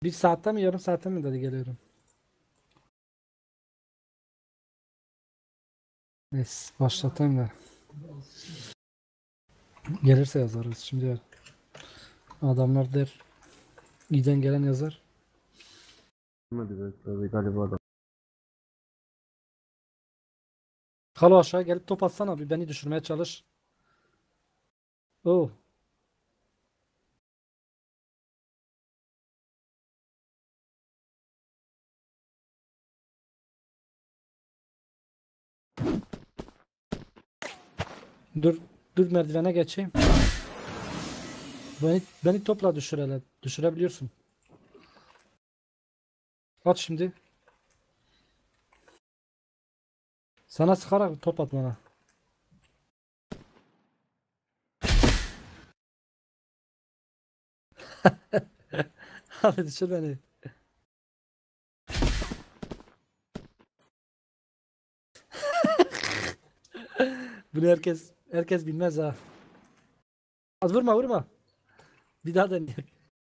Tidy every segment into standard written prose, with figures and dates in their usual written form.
Bir saatte mi yarım saatte mi dedi geliyorum. Neyse başlatayım da. Gelirse yazarız şimdi. Adamlar der. Giden gelen yazar. Hadi be tabii galiba adam. Kalo aşağı gelip top atsana bir beni düşürmeye çalış. Oo. Dur dur merdivene geçeyim. Beni topla düşür hele. Düşürebiliyorsun. At şimdi. Sana sıkarak top at bana. Hadi düşür beni. Bunu herkes bilmez ha. Az vurma vurma. Bir daha deneyek.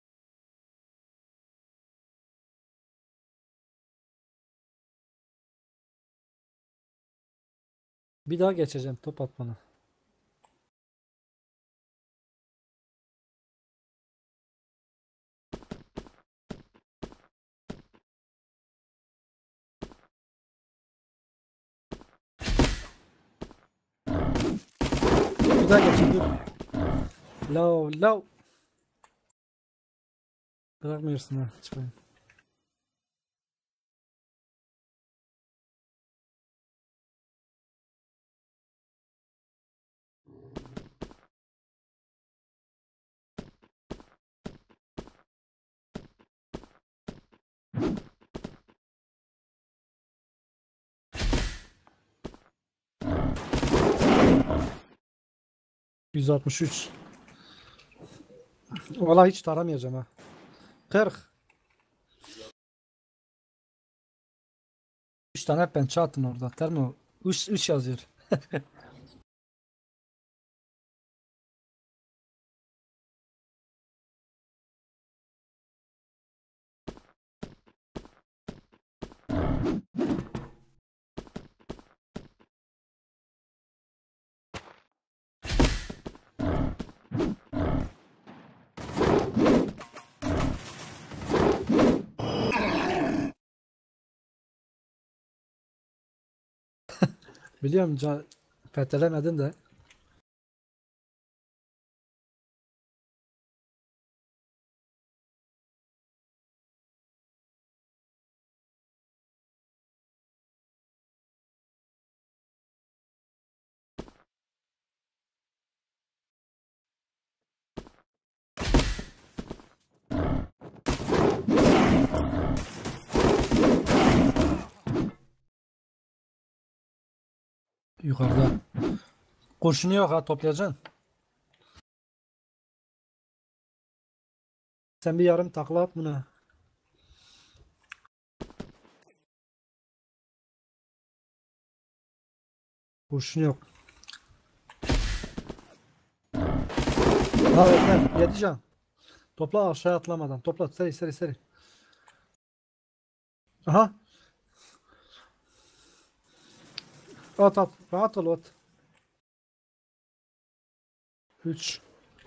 Bir daha geçeceğim. Top at bana. Bir daha geçeyim dur. Low low. Bırakmıyorsun ha. Çıkayım. %63. Valla hiç taramayacağım ha. 40. 3 tane pençe attın orada. Termo. 3 yazıyor. Biliyorum fetelemedin de. Yukarıda. Kurşunu yok ha toplayacaksın. Sen bir yarım takla at buna. Kurşun yok. Ha öpten. 7 can. Topla aşağı atlamadan. Topla seri seri seri. Aha. At at. Rahat ol at. 3.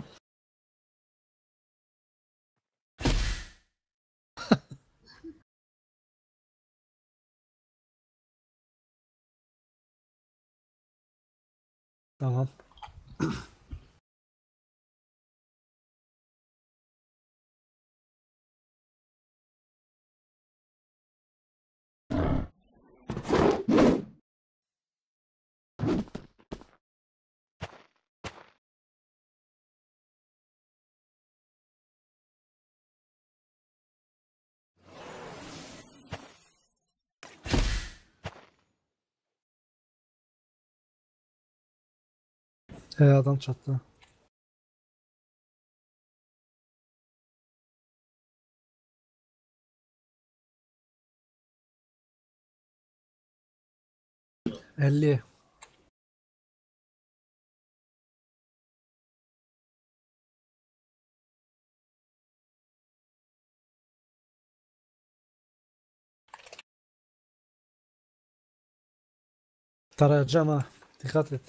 Tamam. Adam çattı. Elli. Tarayacağım ha. Dikkat et.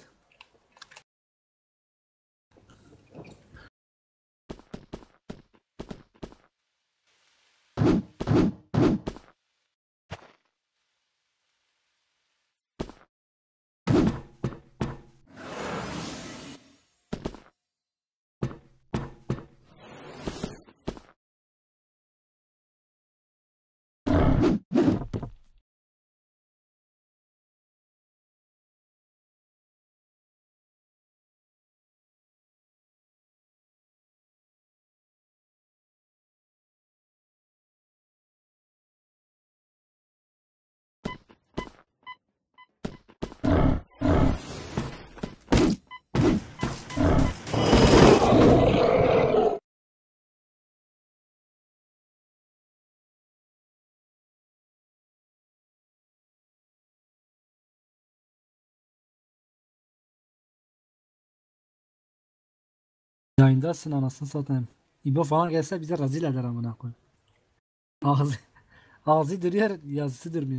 Yayındasın anasını satayım. İbo falan gelse bize rezil eder amına koyayım. Ağzı, ağzı duruyor, yazısı durmuyor.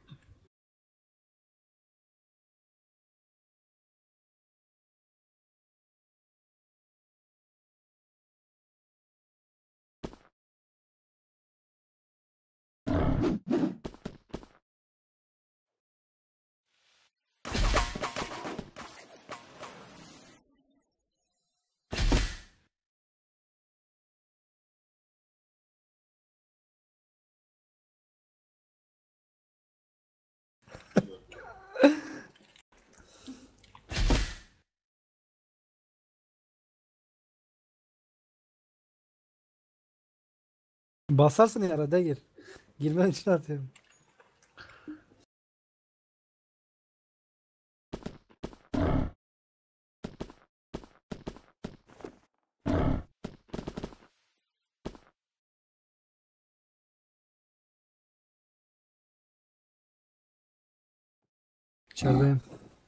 Basarsın ya arada gir. Girmen için atıyorum. İçerideyim.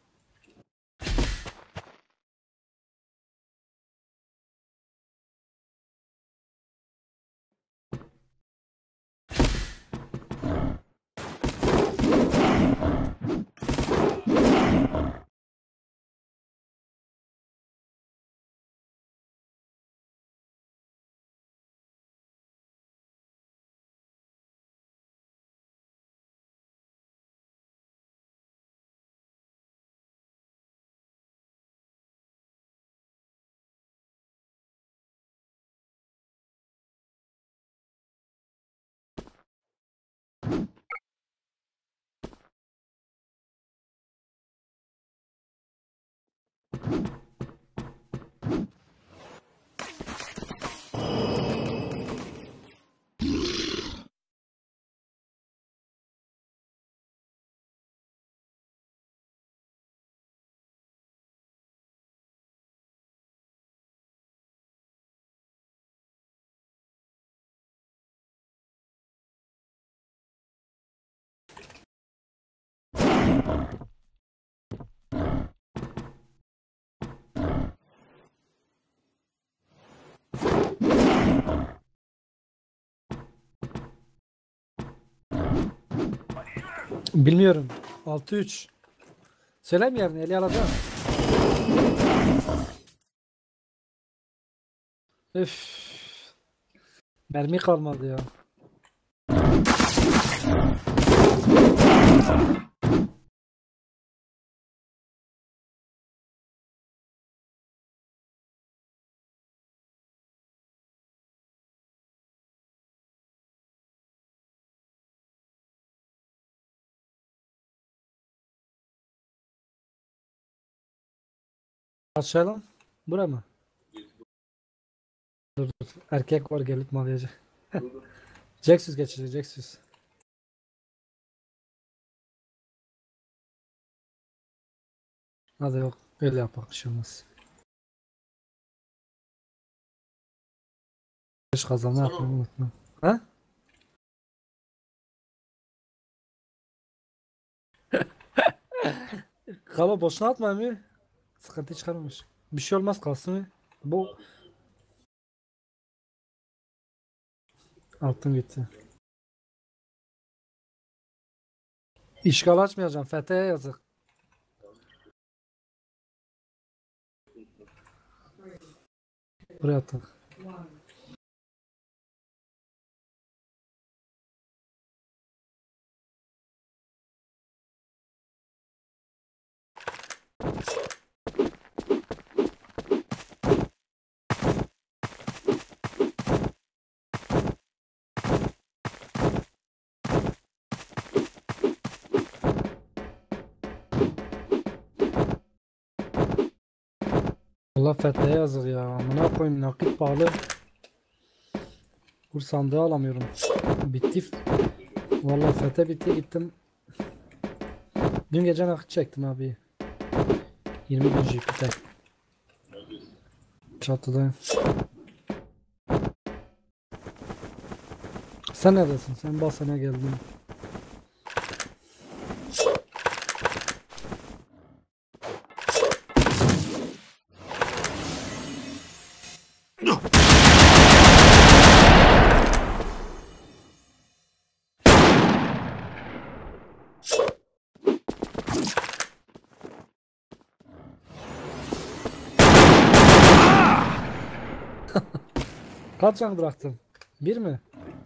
Bilmiyorum. 6-3. Söyleyeyim yarın eli alacağım. Üf. Mermi kalmadı ya. Açalım. Bura mı? Dur dur. Erkek var gelip malayacak. Jaxus geçecek Jaxus. Hadi yok. Öyle yapak. Bir şey olmaz. 5 kazanma yapmayı unutma. Ha? Kaba boşuna atma mı? Sıkıntı çıkarmamış. Bir şey olmaz kalsın mı? Bu altın gitti. İşgal açmayacağım. Fethiye yazık. Buraya attık. Allah Fethi'ye yazık ya. Amına koyayım, nakit pahalı. Kur sandığı alamıyorum. Bitti. Vallahi Fethe bitti, gittim. Dün gece nakit çektim abi. 20 bin JP'de. Çatıdayım. Sen neredesin? Sen basana geldin. Kaç can bıraktın? Bir mi?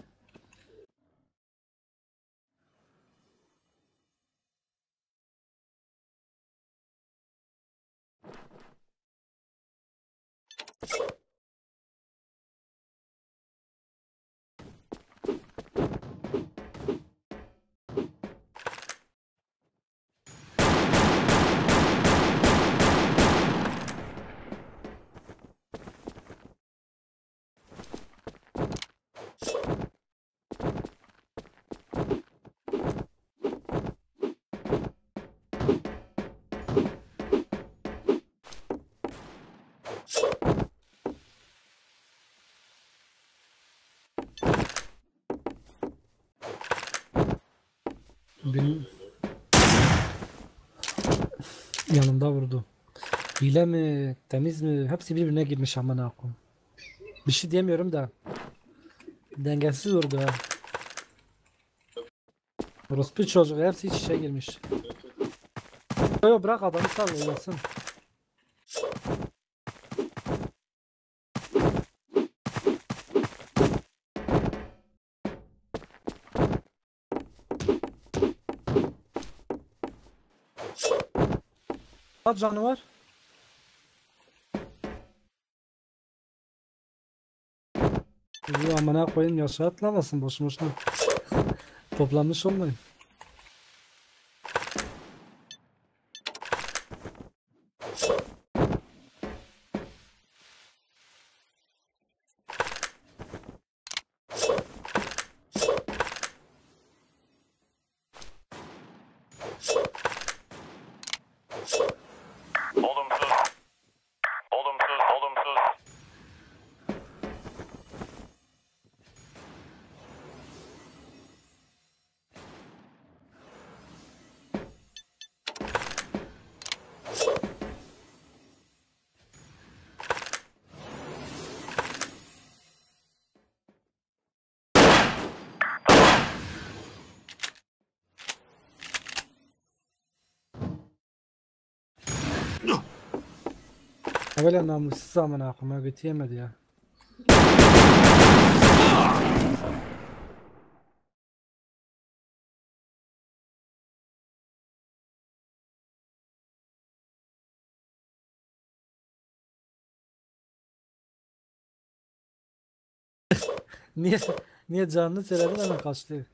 Benim yanımda vurdu. Hile mi, temiz mi? Hepsi birbirine girmiş amına koyayım. Bir şey diyemiyorum da. Dengesiz vurdu ha. Orospu çocuğu hepsi iç içe girmiş. Yo, bırak adamı, sal oynasın. Kaç canı var? Bu amına koyayım, yaşa atlamasın boş boşuna. Toplanmış olmayın. Olumsuz. Olumsuz. Olumsuz. Böyle namussuz amına koyayım, bitiyemedi ya. Niye niye canını söyledin, hemen kaçtı.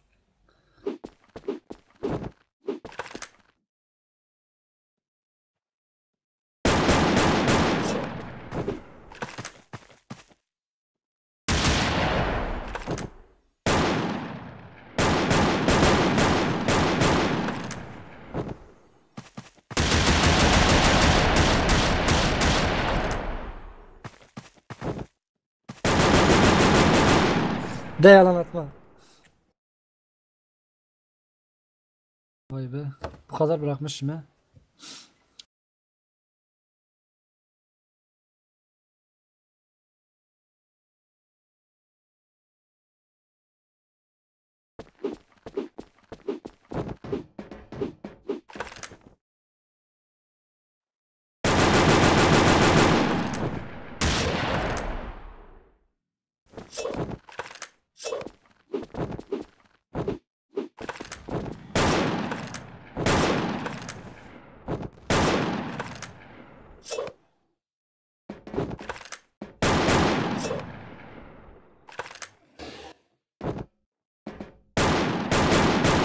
De yalan atma. Vay be. Bu kadar bırakmışım ha.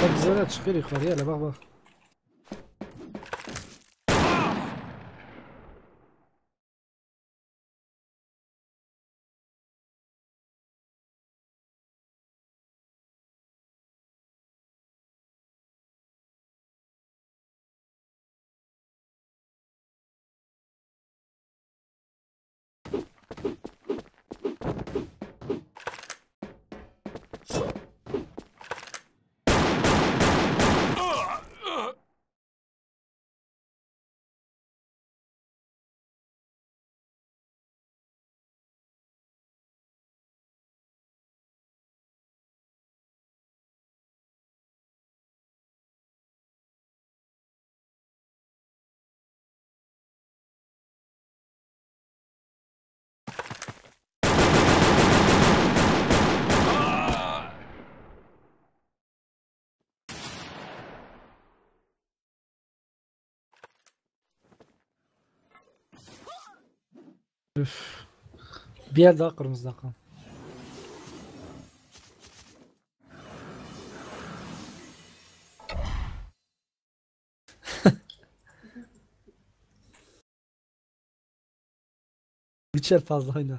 Bak güzel de çıkıyor yukarıya hele bak bak. Üf. Bir yer daha kırmızıda kal. Bir yer fazla oyna.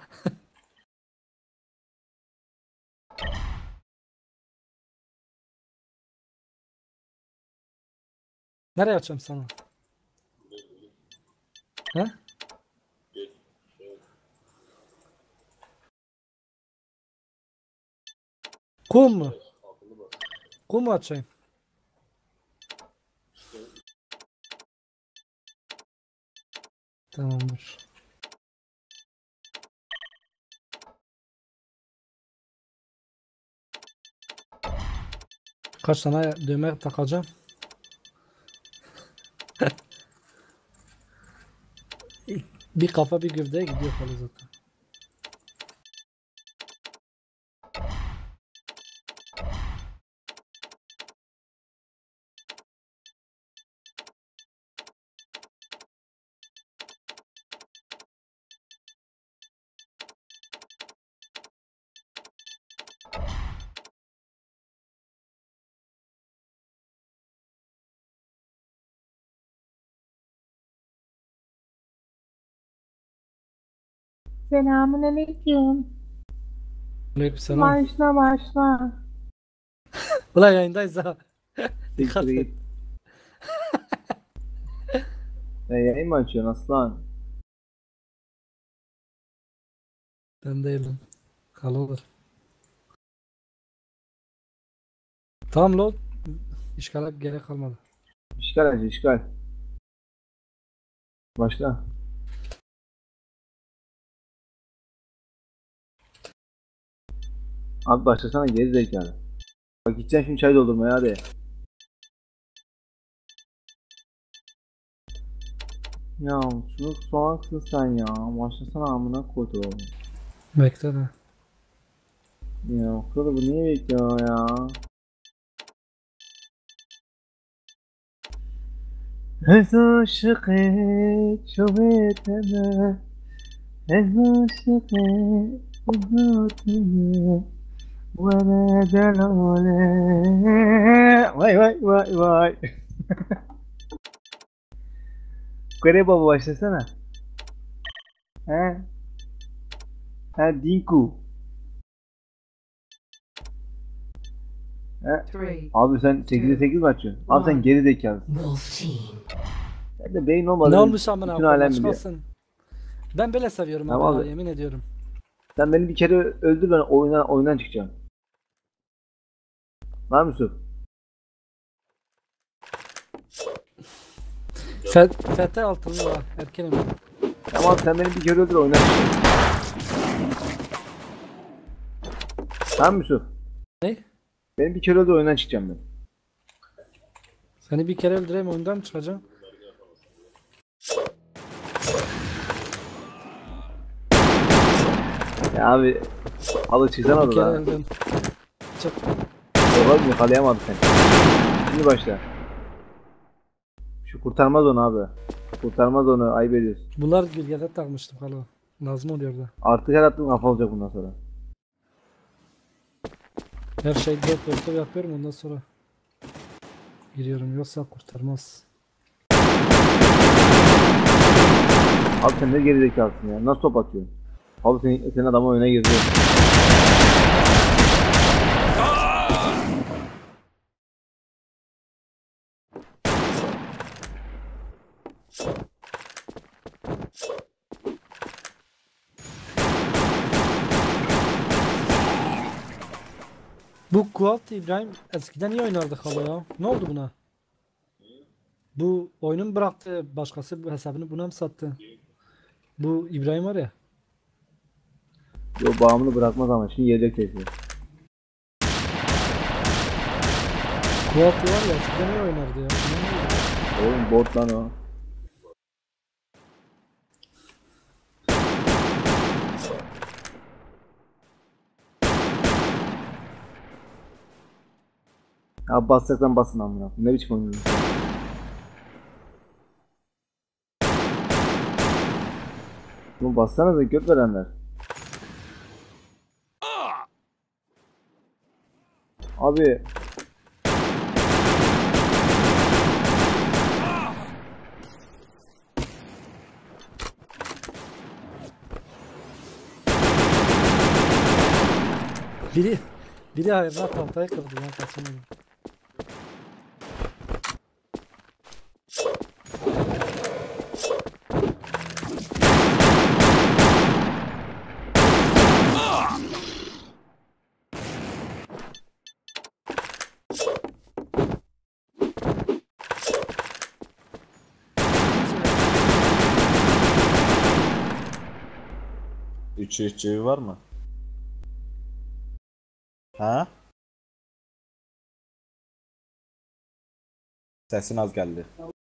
Nereye açacağım sana? He? Kum mu? Kum mu açayım? Tamamdır. Kaç tane düğme takacağım? Bir kafa bir gövdeye gidiyor falan zaten. Selamünaleyküm. Aleykümselam. Başla başla. Ulan yayındayız ha. Dikkat Siktir et. git. Yayın mı açıyorsun aslan? Ben değilim. Kal olur. Tamam lo. İşgale gerek kalmadı. İşgal acı işgal. Başla. Abi başlasana geri zekalı. Bak gideceksin şimdi çay doldurmaya hadi. Ya şunu soğaksın sen ya. Başlasana amına koyduğum. Bekle de. Ya kız bu niye bekliyor ya? Ez aşıkı çöveteme. Ez aşıkı uzateme. Vere delale. Vay vay vay vay. Kore baba başlasana. He? Ha Dinku. He? Three. Abi sen 8'e 8 mi açıyorsun? Abi sen geri zekalısın. Wolf team. Sen de beyin olmadı. Ne olmuş amına Bütün koyayım alem biliyor. başkasın. Ben böyle seviyorum Tamam abi, abi. yemin ediyorum. Sen beni bir kere öldür ben oyundan çıkacağım. Var mısın? Fete altınlı var erkenim. Tamam sen beni bir kere öldür oyundan çıkacağım. Tamam mısın? Ne? Beni bir kere öldür oyundan çıkacağım ben. Seni bir kere öldüreyim oyundan çıkacağım. Ya abi halı çıksana Bir kere da. öldüm. Çık. Oğlum yakalayamadım seni. Şimdi başla. Şu kurtarmaz onu abi. Kurtarmaz onu ayıp ediyorsun. Bunlar gölgede takmıştım hala. Lazım oluyordu. Artık her attığım kafa olacak bundan sonra. Her şeyi dört dörtlük yapıyorum ondan sonra. giriyorum yoksa kurtarmaz. Abi sen ne gerizekalısın ya. Nasıl top atıyorsun? Abi senin adamın önüne girdi. Bu Kualt İbrahim eskiden iyi oynardık hala ya. Ne oldu buna? Bu oyunun bıraktı başkası bu hesabını buna mı sattı? Bu İbrahim var ya. Yo bağımını bırakmaz ama şimdi yedek kesiyor. Kualt var ya eskiden iyi oynardı ya. Ne oldu? Oğlum bot lan o. Abi basacaksan basın amına. Ne biçim oynuyorsun? Bunu bassanıza göt verenler. Abi Biri biri hayvanat tahtayı kırdı lan kaçamadım. Üç var mı? Ha? Sesin az geldi.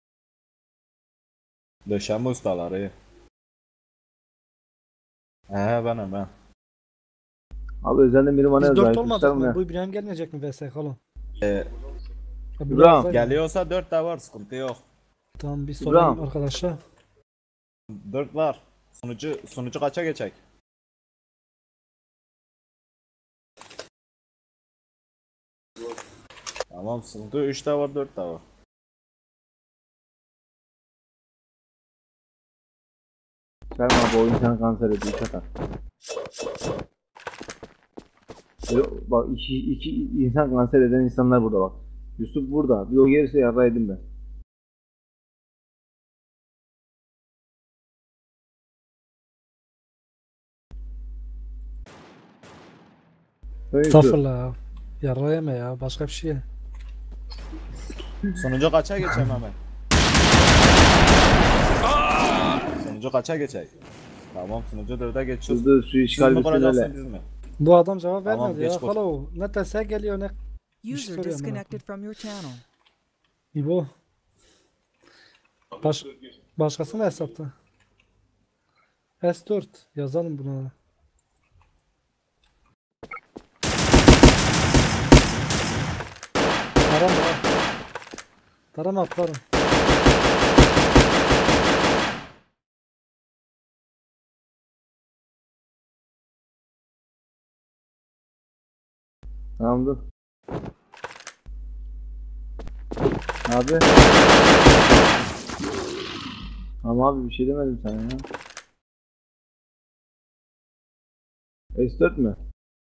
Döşeme ustaları. Benim ben. abi özelden biri bana Biz yazdı. 4 Arkadaşlar olmadık mı? mı Bu İbrahim gelmeyecek mi vs kalın? Ee, İbrahim, Geliyorsa 4 de var, sıkıntı yok. Tamam bir sorayım İbrahim. arkadaşa. 4 var. Sunucu kaça geçecek? Tamam, sıkıntı 3 de var, 4 de var. Sen abi o insan kanser ediyor. Şaka. Bak iki insan kanser eden insanlar burada bak. Yusuf burada. Bir o gelirse yarra edin ben. Sen Yusuf. Estağfurullah ya. Yarra yeme ya başka bir şey. Sunucu kaça geçeyim hemen? Sunucu kaça geçecek? Tamam, sunucu 4'e geçiyoruz. Hızlı su Siz işgal mi bitsin kuracaksınız öyle. biz mi? Bu adam cevap Tamam, vermedi ya. geç kur. Hello. Ne TS geliyor ne User soruyor amına disconnected from your channel. İbo. Baş, başkası mı hesapta? S4 yazalım buna. Tarama. Tarama atlarım. Tamam dur. Abi. Ama abi bir şey demedim sana ya. S4 mü?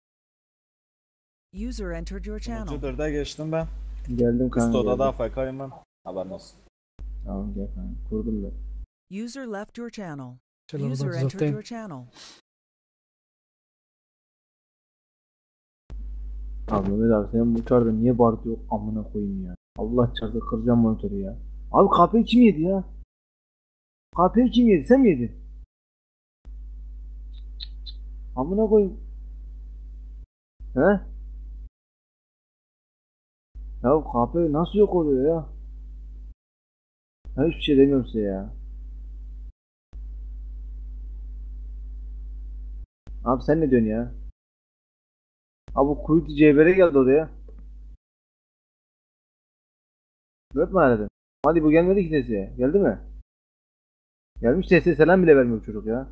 User entered your channel. Sunucu 4'e geçtim ben. Geldim Üst kanka. odada geldim. AFK'yım ben. Haberin olsun. Tamam gel kanka. Kurdum ben. User left your channel. Şöyle User oradan entered düzelteyim. your channel. Abi Mehmet abi senin bu çarda niye bağırıyor amına koyayım ya. Allah çarda kıracağım monitörü ya. Abi kahveyi kim yedi ya? Kahveyi kim yedi? Sen mi yedin? Amına koyayım. He? Ya kahve nasıl yok oluyor ya? Ben hiçbir şey demiyorum size ya. Abi sen ne diyorsun ya? Abi bu kuytu CBR geldi odaya. Dört mü aradın? Hadi bu gelmedi ki sesi. Geldi mi? Gelmiş sesi selam bile vermiyor çocuk ya.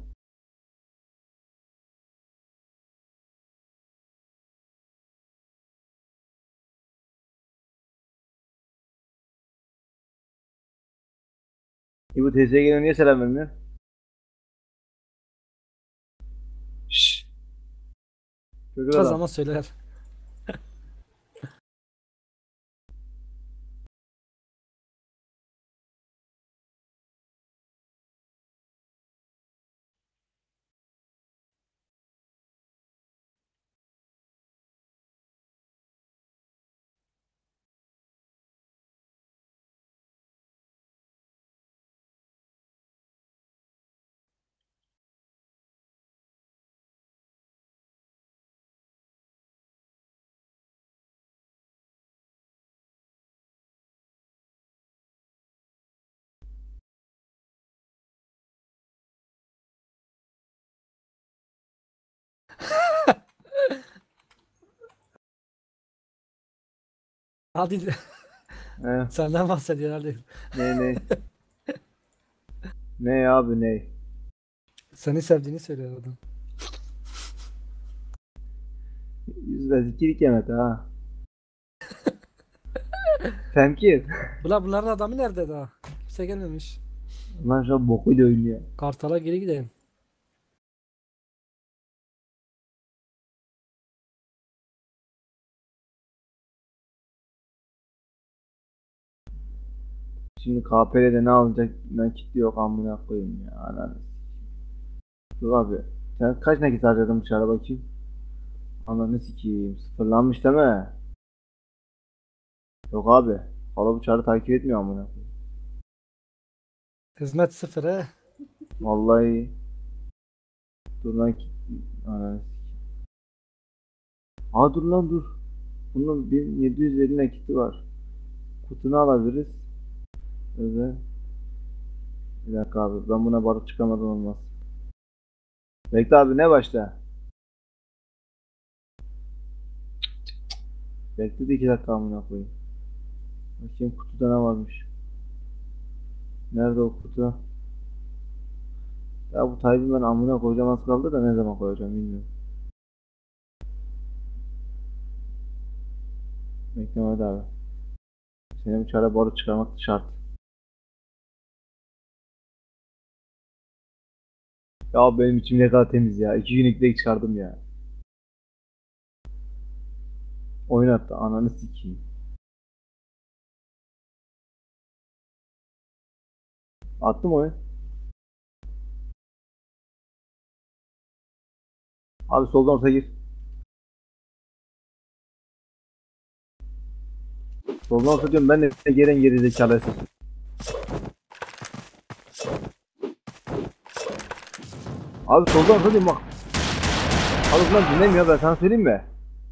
İbo teyzeye geliyor niye selam vermiyor? Şşş. Çocuk Kız adam. zaman söyler. Hadi He, senden bahsediyor hadi. ne? Ne abi ne? Seni sevdiğini söylüyor adam. Yüzde zikirik yemedi ha. Femkir. Bunların adamı nerede daha? Kimse gelmemiş. Lan şu an bokuyla oynuyor. Kartal'a geri gidelim. Şimdi KP'de ne alacak nakit yok amına koyayım ya ananı. Dur abi. Sen kaç nakit harcadın dışarı bakayım? Ananı sikeyim. Sıfırlanmış değil mi? Yok abi. Hala bu çarı takip etmiyor amına koyayım. Hizmet sıfır he. Vallahi. Dur nakit. Ananı sikeyim. Aa dur lan dur. Bunun 1750 nakiti var. Kutunu alabiliriz. Öyle. Bir dakika abi. Ben buna barut çıkamadan olmaz. Bekle abi ne başla? Bekle de 2 dakika amına koyayım. Bakayım kutuda ne varmış. Nerede o kutu? Ya bu Tayyip'i ben amına koyacağım az kaldı da ne zaman koyacağım bilmiyorum. Beklemedi abi. Senin bir çare barut çıkarmak şart. Ya benim içim ne kadar temiz ya. 2 gün ilk çıkardım ya. Oynattı ananı sikeyim. Attım oyun. Abi soldan orta gir. Soldan orta diyorum ben de gelen geri zekalı esas. Abi soldan orta diyorum bak. Abi bunlar dinlemiyor ben sana söyleyeyim mi?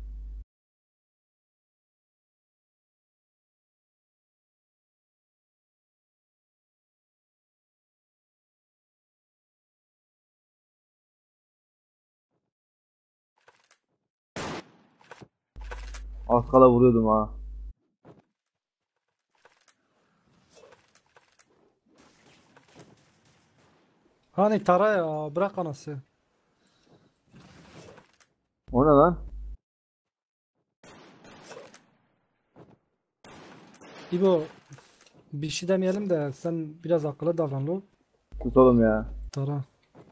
Az kala vuruyordum ha. Hani Tara ya bırak anası. O ne lan? İbo bir şey demeyelim de sen biraz akıllı davran lo. Tut oğlum ya. Tara.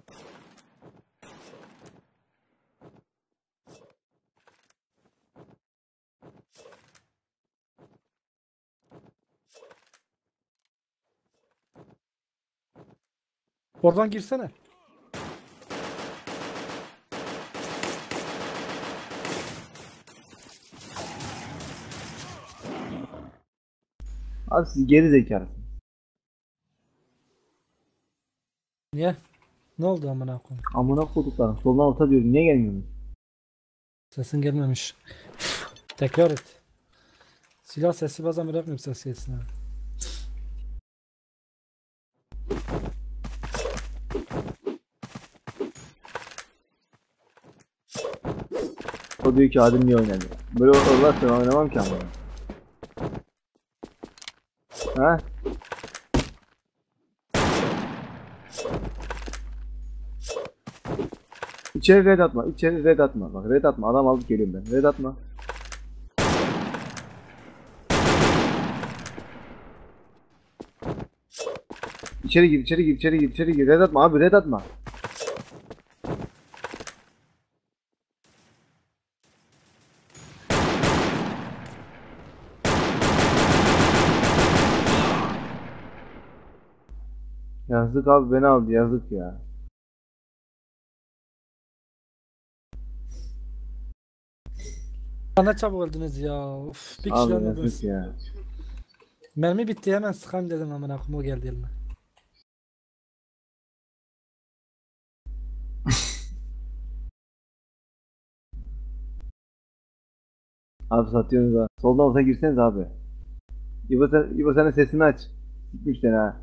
Oradan girsene. Abi siz geri zekalısınız. Niye? Ne oldu amına koyayım? Amına koduklarım. Soldan orta diyorum. Niye gelmiyorsunuz? Sesin gelmemiş. Tekrar et. Silah sesi bazen bırakmıyorum ses geçsin. O diyor ki Adem niye oynadı? Böyle olmaz ben oynamam ki ama. Ha? İçeri red atma. İçeri red atma. Bak red atma. Adam alıp geliyorum ben. Red atma. içeri gir, içeri gir, içeri gir, içeri gir. Red atma abi, red atma. Yazık abi, beni aldı, yazık ya. Ne çabuk öldünüz ya. Of, bir kişi Abi yanına yazık dönsün. ya. Mermi bitti, hemen sıkayım dedim, amına koyayım, o geldi elime. Abi satıyorsunuz ha. Soldan olsa girseniz abi. İbo sen de sesini aç. Sikmiş seni ha.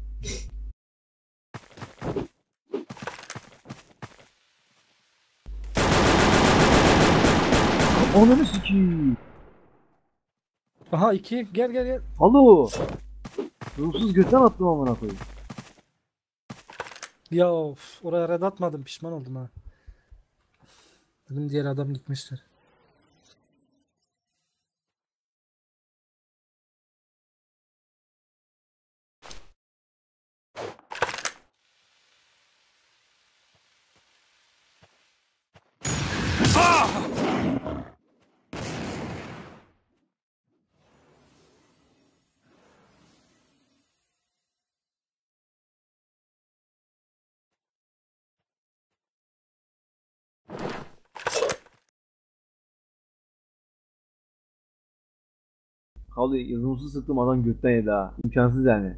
Ananı sikiyim. Aha, 2, gel gel gel. Alo. Ruhsuz götten attım amına koyayım. Ya of, oraya red atmadım, pişman oldum ha. Dedim diğer adam gitmiştir. Kaldı yazımsız sıktım, adam götten yedi ha. İmkansız yani.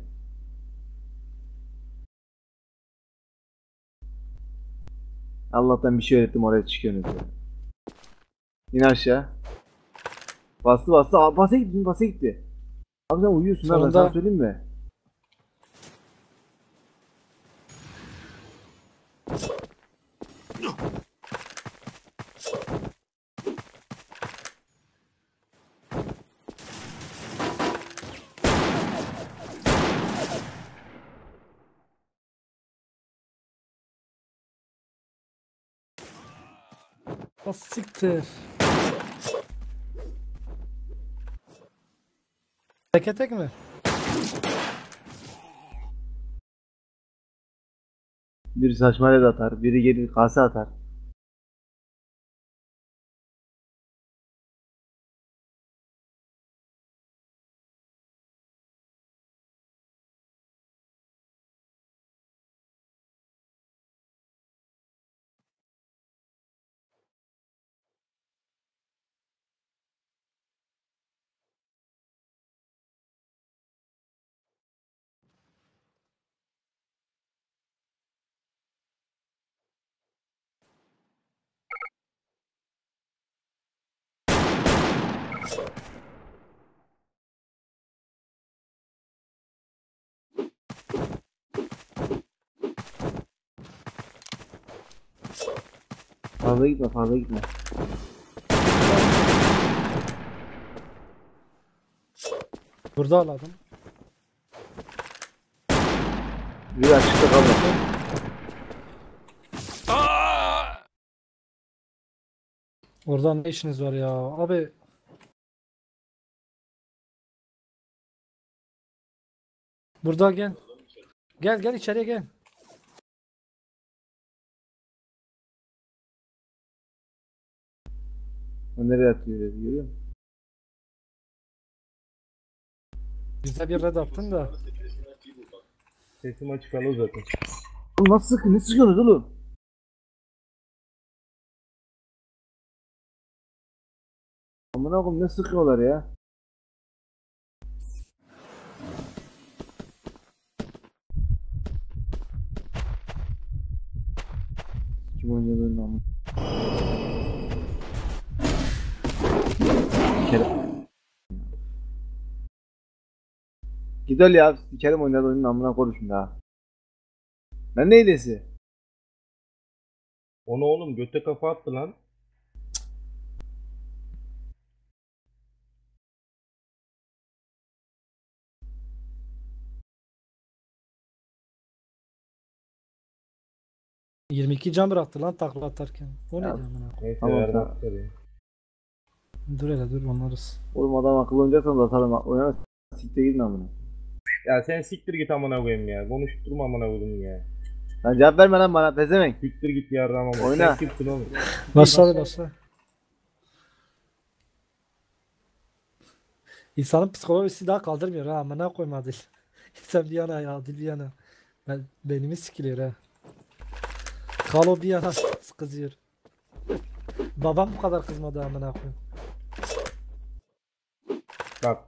Allah'tan bir şey öğrettim, oraya çıkıyorsunuz ya. İn aşağı. Bastı bastı. Abi basa gitti, basa gitti. Abi sen uyuyorsun ha, ben Sonunda- sana söyleyeyim mi? Ah, siktir. Teke tek mi? Biri saçma red atar, biri gelir kase atar. Fazla gitme, fazla gitme. Burada aladım. Biri açıkta kalma. Orada ne işiniz var ya abi? Burada gel. Gel gel içeriye gel. O nereye atıyor dedi, görüyor musun? Bize bir red attın da. Sesim açık alo zaten. Oğlum nasıl sıkın? Ne sıkıyorsunuz oğlum? Amına koyayım, ne sıkıyorlar ya? Kim oynuyor böyle namı? Gidelim ya, sikerim oynadı oyunun amına konuşun daha. Ben ne hilesi? Onu oğlum göte kafa attı lan. Cık, 22 can bıraktı lan takla atarken. O ne Ya. diyor amına? Neyse Tamam, yarın tamam. askeri. Dur hele dur, onlarız. Oğlum adam akıllı oynayacaksan da atarım. Oynamaz. Sikte gidin amına. Ya sen siktir git amına koyayım ya. Konuşup durma amına koyayım ya. Lan cevap verme lan bana pezevenk. Siktir git yarrağıma bak. Oyna. Sen kimsin oğlum? Başla başla. İnsanın psikolojisi daha kaldırmıyor ha. Amına koyma Adil. Sen bir yana ya Adil bir yana. Beynimi sikiliyor ha. Kalo bir yana kızıyor. Babam bu kadar kızmadı amına koyayım. Bak.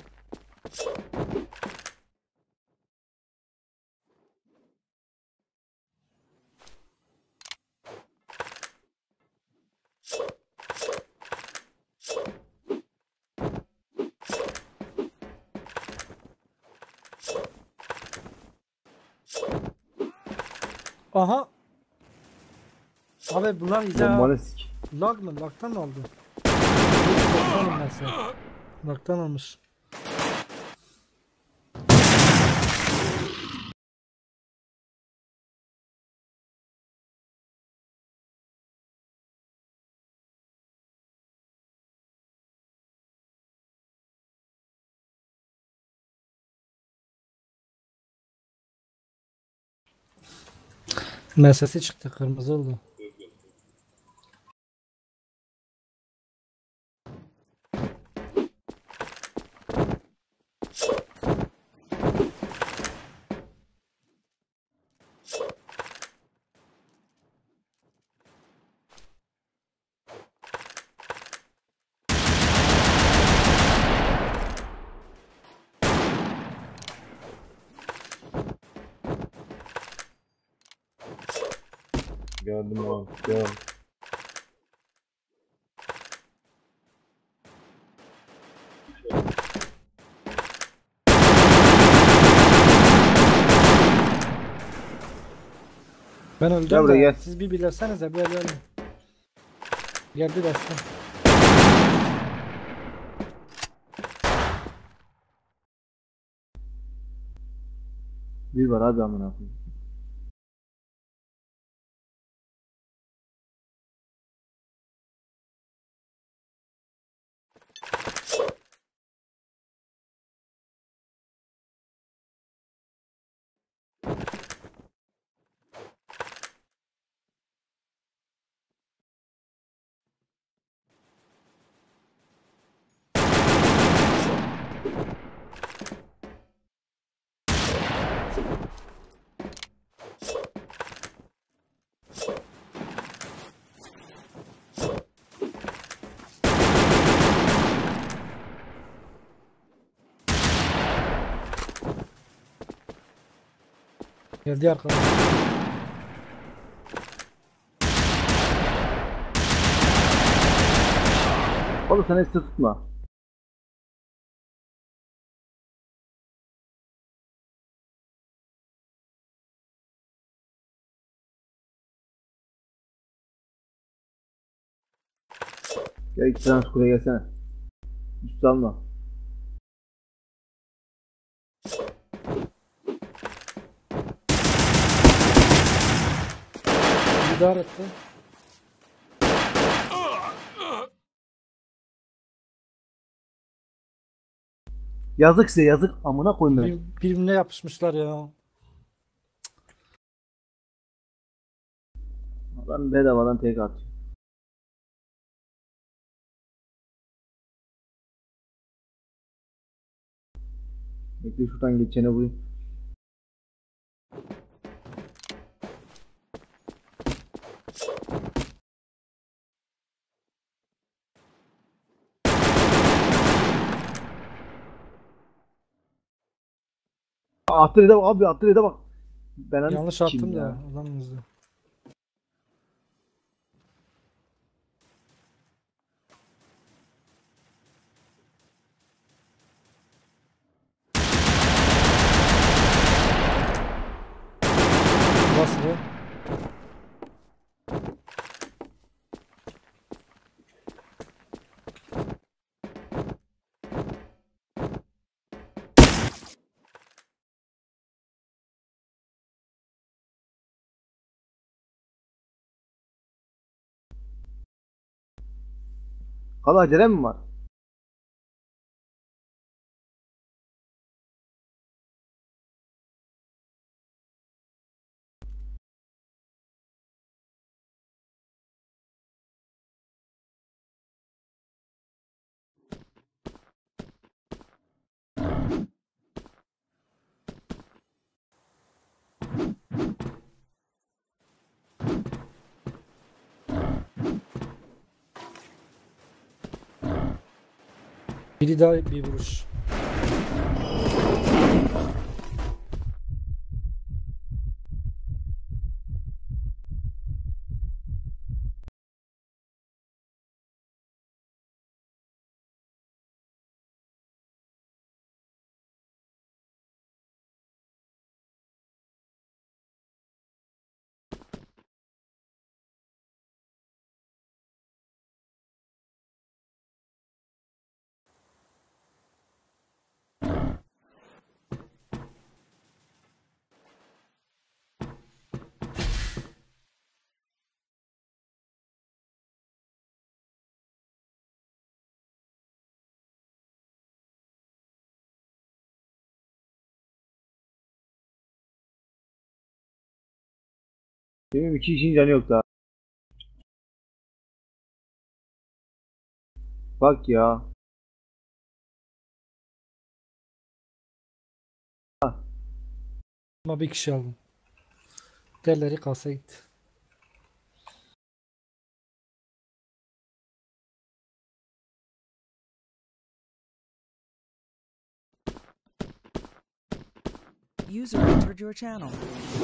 Aha. Abi bunlar iyice Bombanı sik. lag mı? Lag'tan mı oldu? Lag'tan mesela. Lag'tan olmuş. Mesesi çıktı, kırmızı oldu. Gördüm oğlum. Gördüm. Ben Gel öldüm buraya de gel. siz bir bilirsenize böyle ölün. Geldi dersin. Bir var abi amına koyayım. Geldi arkadan. Oğlum sen hiç tutma. Gel iki tane skura gelsene. Üstü alma. İdare etti. Yazık size yazık amına koyayım ben. Birbirine yapışmışlar ya. Adam bedavadan tek atıyor. Bekle şuradan geçene vurayım. Atölye'de bak abi atölye'de bak. Ben hani Yanlış sikeyim attım ya. da adam hızlı. Basıyor. Hala acele mi var? Biri daha bir vuruş. Benim 2 kişinin canı yok daha. Bak ya. Ama bir kişi aldım. Diğerleri kalsa gitti. User entered your channel.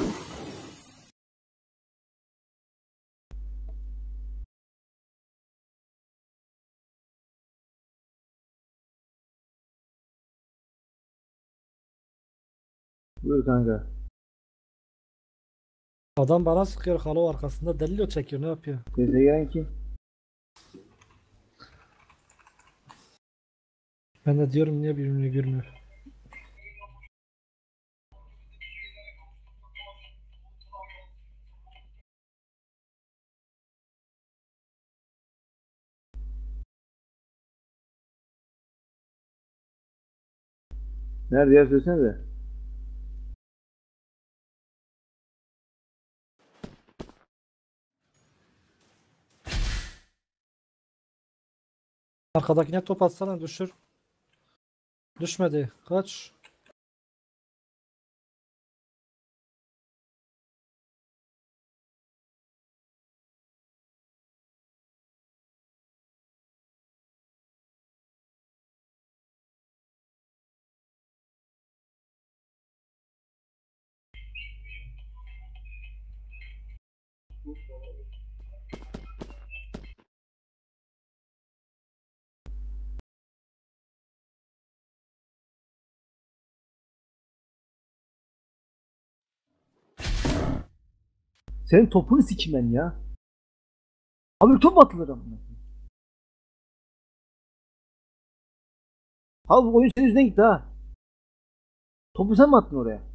Buyur kanka. Adam bana sıkıyor halo arkasında delilo çekiyor ne yapıyor? Sese gelen kim? Ben de diyorum niye birbirini görmüyor. Nerede yer söylesene de. Arkadakine top atsana düşür. Düşmedi. Kaç. Senin topunu sikim ben ya. Abi top mu atılır amına? Abi bu oyun senin yüzünden gitti ha. Topu sen mi attın oraya?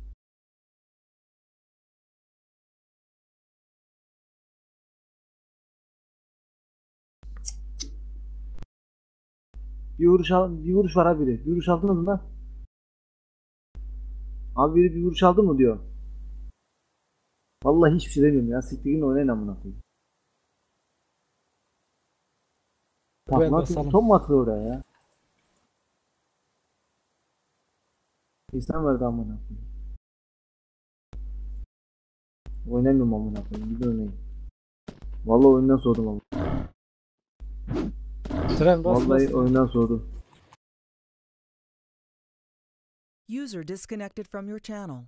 Bir vuruş var abi biri. Bir vuruş aldınız mı lan? Abi biri bir vuruş aldı mı diyor. Vallahi hiçbir şey demiyorum ya. Siktir gidin oynayın amına koyayım. Bu el Takla basalım. top mu atılır oraya ya? İnsan verdi amına koyayım. Oynamıyorum amına koyayım. Gidin oynayın. Vallahi oyundan soğudum ama. Tren bas Vallahi bas. oyundan soğudum. User disconnected from your channel.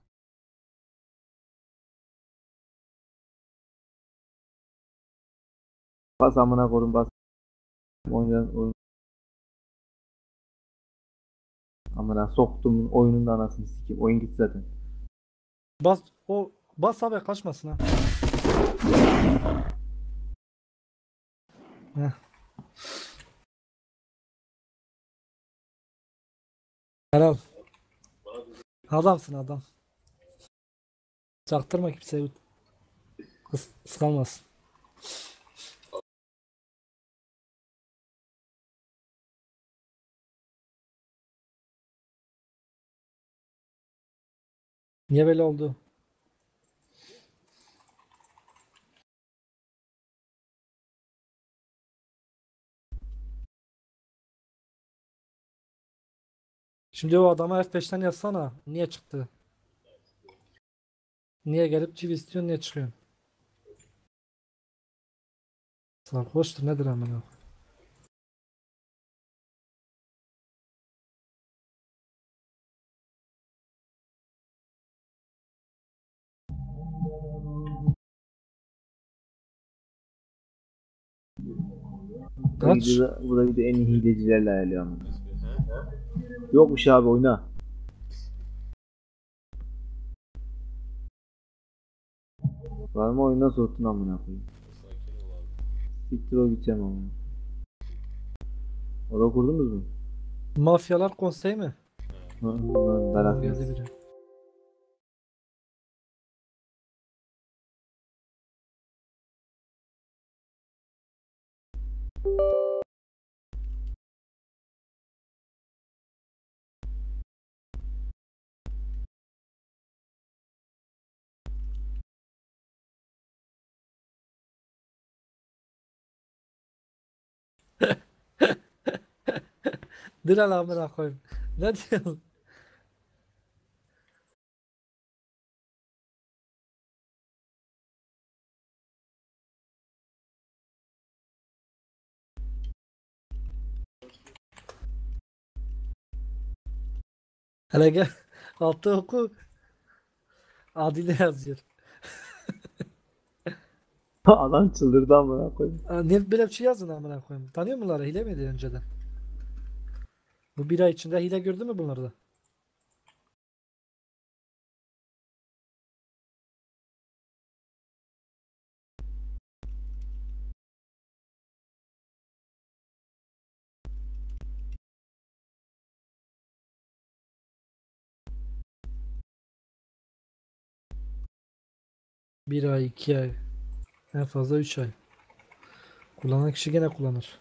Bas amına koyayım bas. Oyun. Amına soktum oyunun da anasını sikeyim. Oyun gitti zaten. Bas o bas abi kaçmasın ha. Heh. Helal. Adamsın adam. Çaktırma kimseye. Kıskanmasın. Niye böyle oldu? Şimdi o adama F5'ten yazsana. Niye çıktı? Niye gelip çivi istiyorsun niye çıkıyorsun? Sarhoştur nedir amına? Kaç? Bu da gidiyor en iyi hilecilerle ayarlıyor ama. Yokmuş abi oyna. Var mı oyuna soğuttun amına koyayım. Siktir o gideceğim ama. Orada kurdunuz mu? Mafyalar konseyi mi? Ha, lan Tamam merak geldi ettim. biri. Dur lan amına koyayım. Ne diyorsun? Hele gel. Altta oku. Adile yazıyor. Adam çıldırdı amına koyayım. Niye böyle bir şey yazın amına koyayım? Tanıyor musun bunları? Hile miydi önceden? Bu bir ay içinde hile gördün mü bunlarda? Bir ay, iki ay. En fazla 3 ay. Kullanan kişi gene kullanır.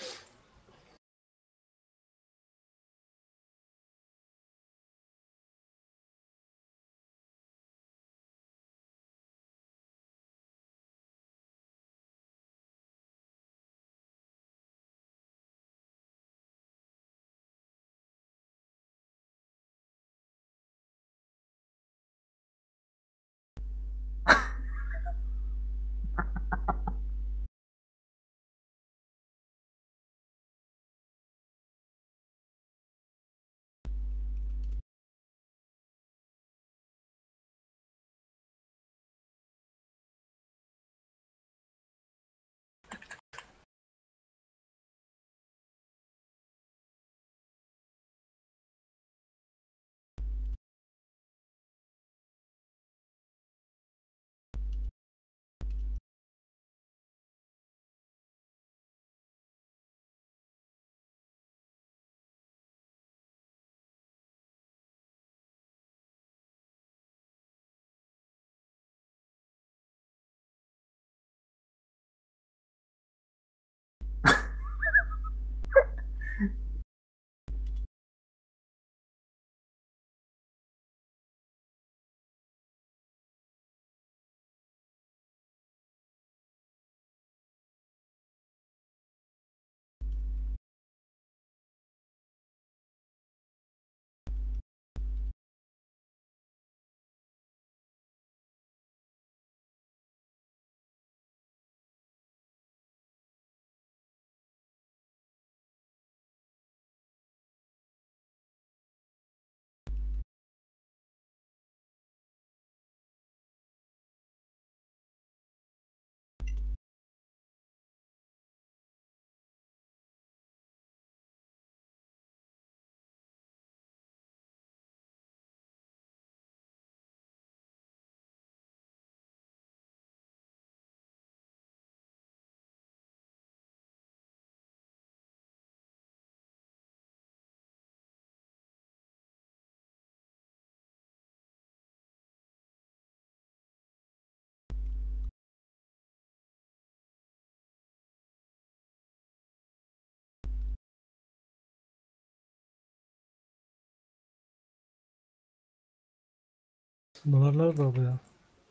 Bunlar nerede abi ya?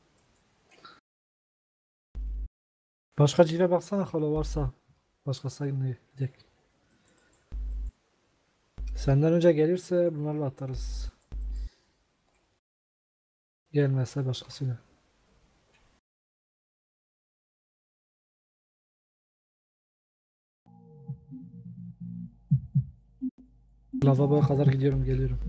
Başka cive baksana hala varsa. Başka sayın gidecek. Senden önce gelirse bunlarla atarız. Gelmezse başkasıyla. Lavaboya kadar gidiyorum geliyorum.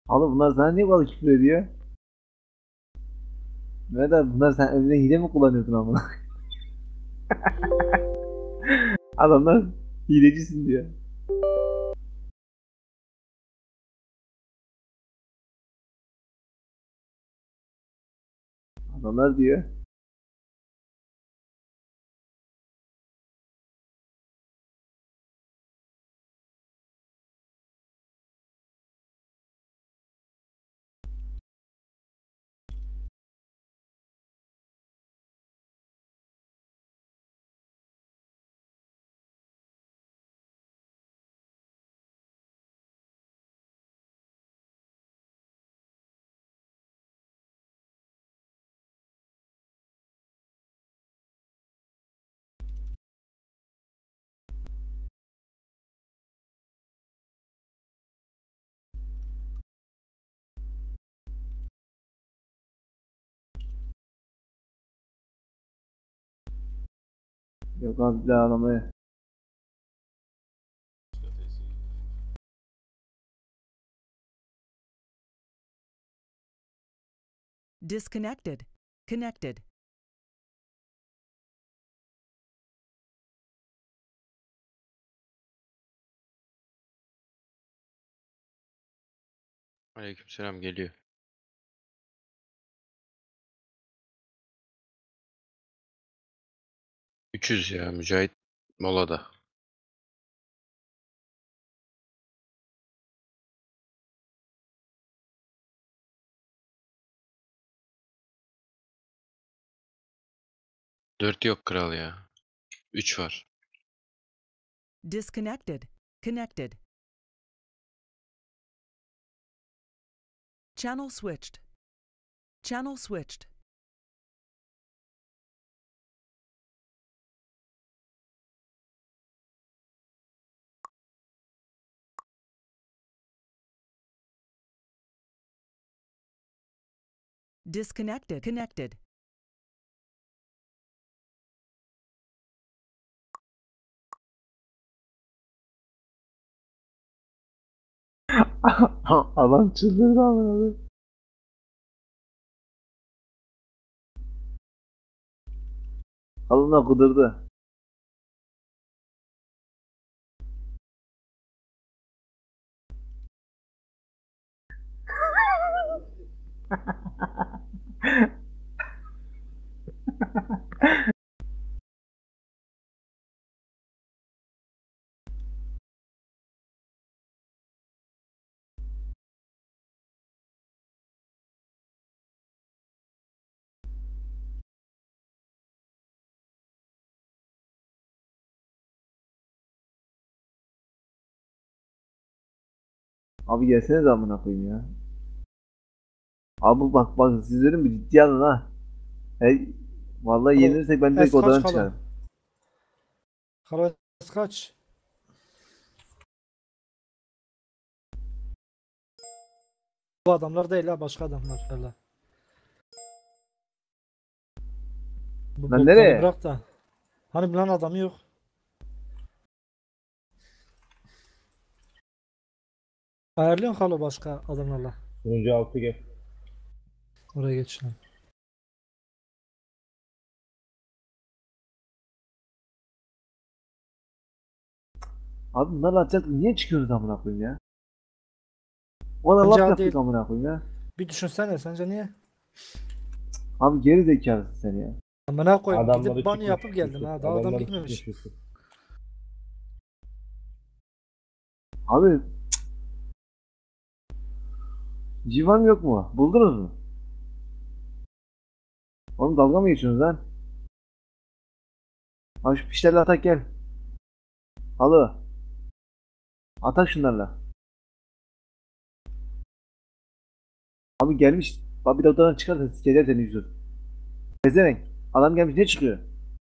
Oğlum bunlar sana niye balık küfür ediyor? Mehmet abi bunlar sen evde hile mi kullanıyorsun ama? Adamlar hilecisin diyor. Adamlar diyor. Yok abi bir daha ağlamaya. Disconnected. Connected. Aleykümselam geliyor. 300 ya Mücahit molada. Dört yok kral ya. 3 var. Disconnected. Connected. Channel switched. Channel switched. Disconnected. Connected. Adam çıldırdı ama. Alına kudurdu. Abi gelsene amına koyayım ya. Abi bak sizlerin bir ciddi alın ha. Hey, vallahi Kalo, yenilirsek ben direkt es kaç odadan kalo? çıkarım. Kalo es kaç? Bu adamlar değil ha, başka adamlar. Öyle. Bu Lan botları nereye? bırak da. Hani bilen adamı yok. Ayarlıyorsun Kalo başka adamlarla. Sunucu 6 gel. Oraya geçelim. Abi bunlarla atacak niye çıkıyorsunuz amına koyayım ya? Ona Bence laf adil. yaptık amına koyayım ya. Bir düşünsene sence niye? Abi geri zekalısın sen ya. Amına koyayım Adamları gidip banyo çıkmış yapıp geldin Yusuf. ha. Daha adam Adamları gitmemiş. çıkmış Yusuf. Abi civan yok mu? Buldunuz mu? Oğlum dalga mı geçiyorsunuz lan? Abi şu pişlerle atak gel. Alo. Atak şunlarla. Abi gelmiş. Bak bir de odadan çıkarsa sikecek seni Yusuf. Pezevenk. Adam gelmiş ne çıkıyor?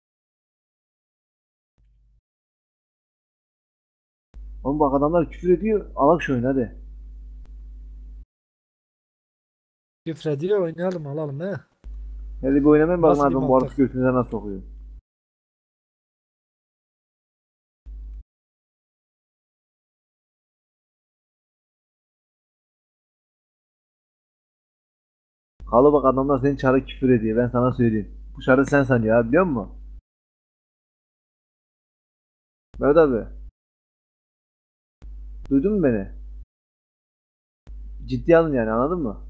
Oğlum bak adamlar küfür ediyor. Alak şu oyunu hadi. Küfrediyor oynayalım alalım he. Hele bir oynamayın bakın Nasıl bir adam bu arada mantık? götünüze nasıl sokuyor. Halı bak adamlar senin çarı küfür ediyor. Ben sana söyleyeyim. Bu çarı sen sanıyor ha biliyor musun? Mehmet abi. Duydun mu beni? Ciddi alın yani anladın mı?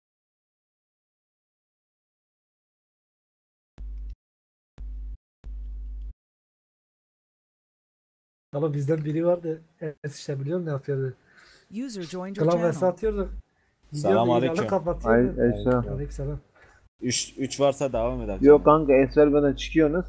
Ama bizden biri vardı. Evet işte biliyorum ne yapıyordu. User joined your Klan vs channel. atıyorduk. Selam Gidiyordu ilanı aleyküm. kapatıyordu. Aleykümselam. Aleykümselam. 3 varsa devam eder. Yok kanka esver benden çıkıyorsunuz.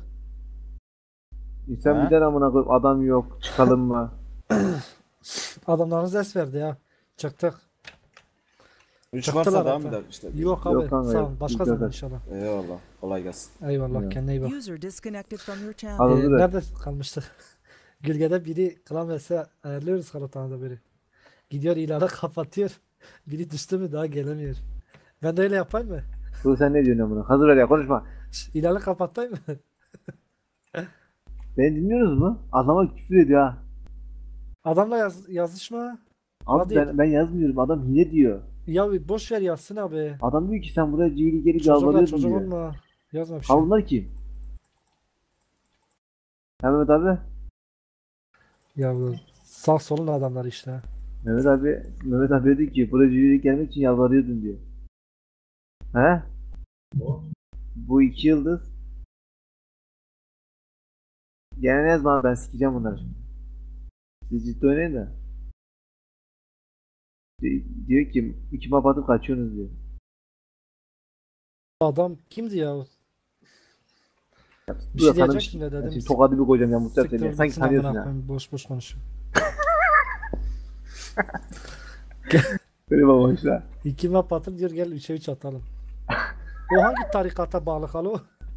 Sen He? bir tane amına koyup adam yok çıkalım mı? Adamlarınız es verdi ya. Çıktık. 3 Çıktılar varsa devam hatta. eder işte. Yok abi Yok kanka, sağ yok. ol. Başka Yok, zaman yok. inşallah. Eyvallah. Kolay gelsin. Eyvallah Evet. kendine iyi bak. User disconnected from your channel. Anladım da. Nerede kalmıştık? Gölgede biri klan vs ayarlıyoruz karatanada biri. Gidiyor ilanı kapatıyor. Biri düştü mü daha gelemiyor. Ben de öyle yapayım mı? Dur sen ne diyorsun amına? Hazır ver ya konuşma. İlanı kapatayım mı? Beni dinliyorsunuz mu? Adama küfür ediyor ha. Adamla yazışma. Abi Hadi. ben yazmıyorum. Adam hile diyor. Ya bir boş ver yazsın abi. Adam diyor ki sen buraya civili geri Çocuklar yalvarıyorsun çocuk diyor. olma. Yazma bir şey. Ha bunlar kim? Ha Mehmet abi. Ya bu sağ solun adamlar işte. Mehmet abi dedi ki buraya civili gelmek için yalvarıyordun diyor. He? Bu 2 yıldız. Gene ne yazma abi ben sikeceğim bunları şimdi. Siz ciddi oynayın da. Diyor ki 2 map atıp kaçıyorsunuz diyor. Adam kimdi ya? Bir Dur şey ya, sana diyecektim de dedim. Şimdi tokadı bir koyacağım ya Mustafa Siktir seni. Sanki gitsin tanıyorsun amına ha. koyayım, boş boş konuşuyor. Böyle babamış ha. 2 map atıp diyor gel 3'e 3 atalım. O hangi tarikata bağlı halo?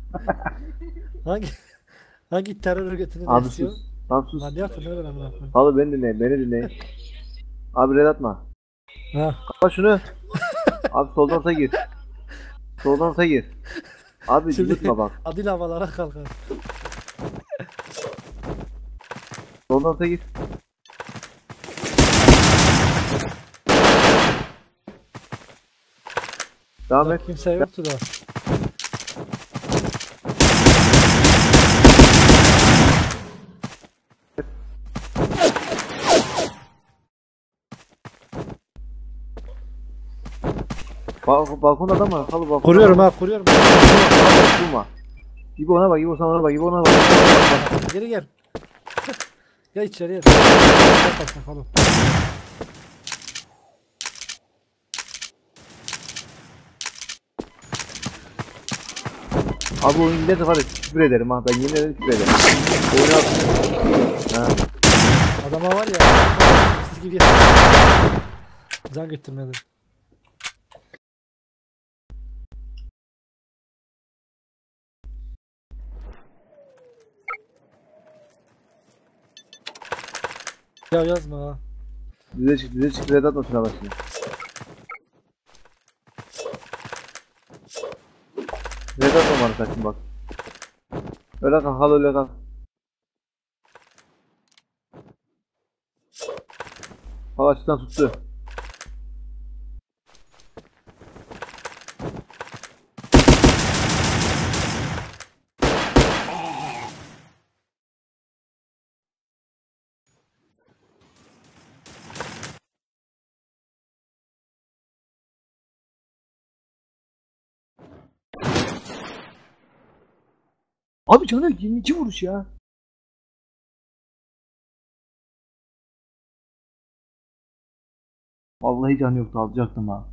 hangi terör örgütünü Abi besliyor? sus. Lan sus. Hadi yapın ne öyle amına koyayım. Abi beni dinleyin. Abi red atma. Ha. Kapa şunu. Abi soldan orta gir. Soldan orta gir. Abi Şimdi cıvıtma bak. Adil havalara kalkar. Soldan orta gir. Devam et. Kimse yoktu da. Balkonda adam var. Halı balkonda. Kuruyorum ha kuruyorum. Vurma. İbo ona bak. İbo sana ona bak. İbo ona bak. Geri gel. Ya içeriye. Kapatsın halo. Abi oyun giderse var ya küfür ederim ha. Ben yemin ederim küfür ederim. Oyunu at. Ha. Adama var ya. Siz gibi. Can götürmedi. Ya yazma ha. Düze çık. Red atma şuna bak şimdi. Red atma bana sakın bak. Öyle kal. Hal öyle kal. Hal açıktan tuttu. Abi Caner 22 vuruş ya. Vallahi canı yoktu alacaktım ha.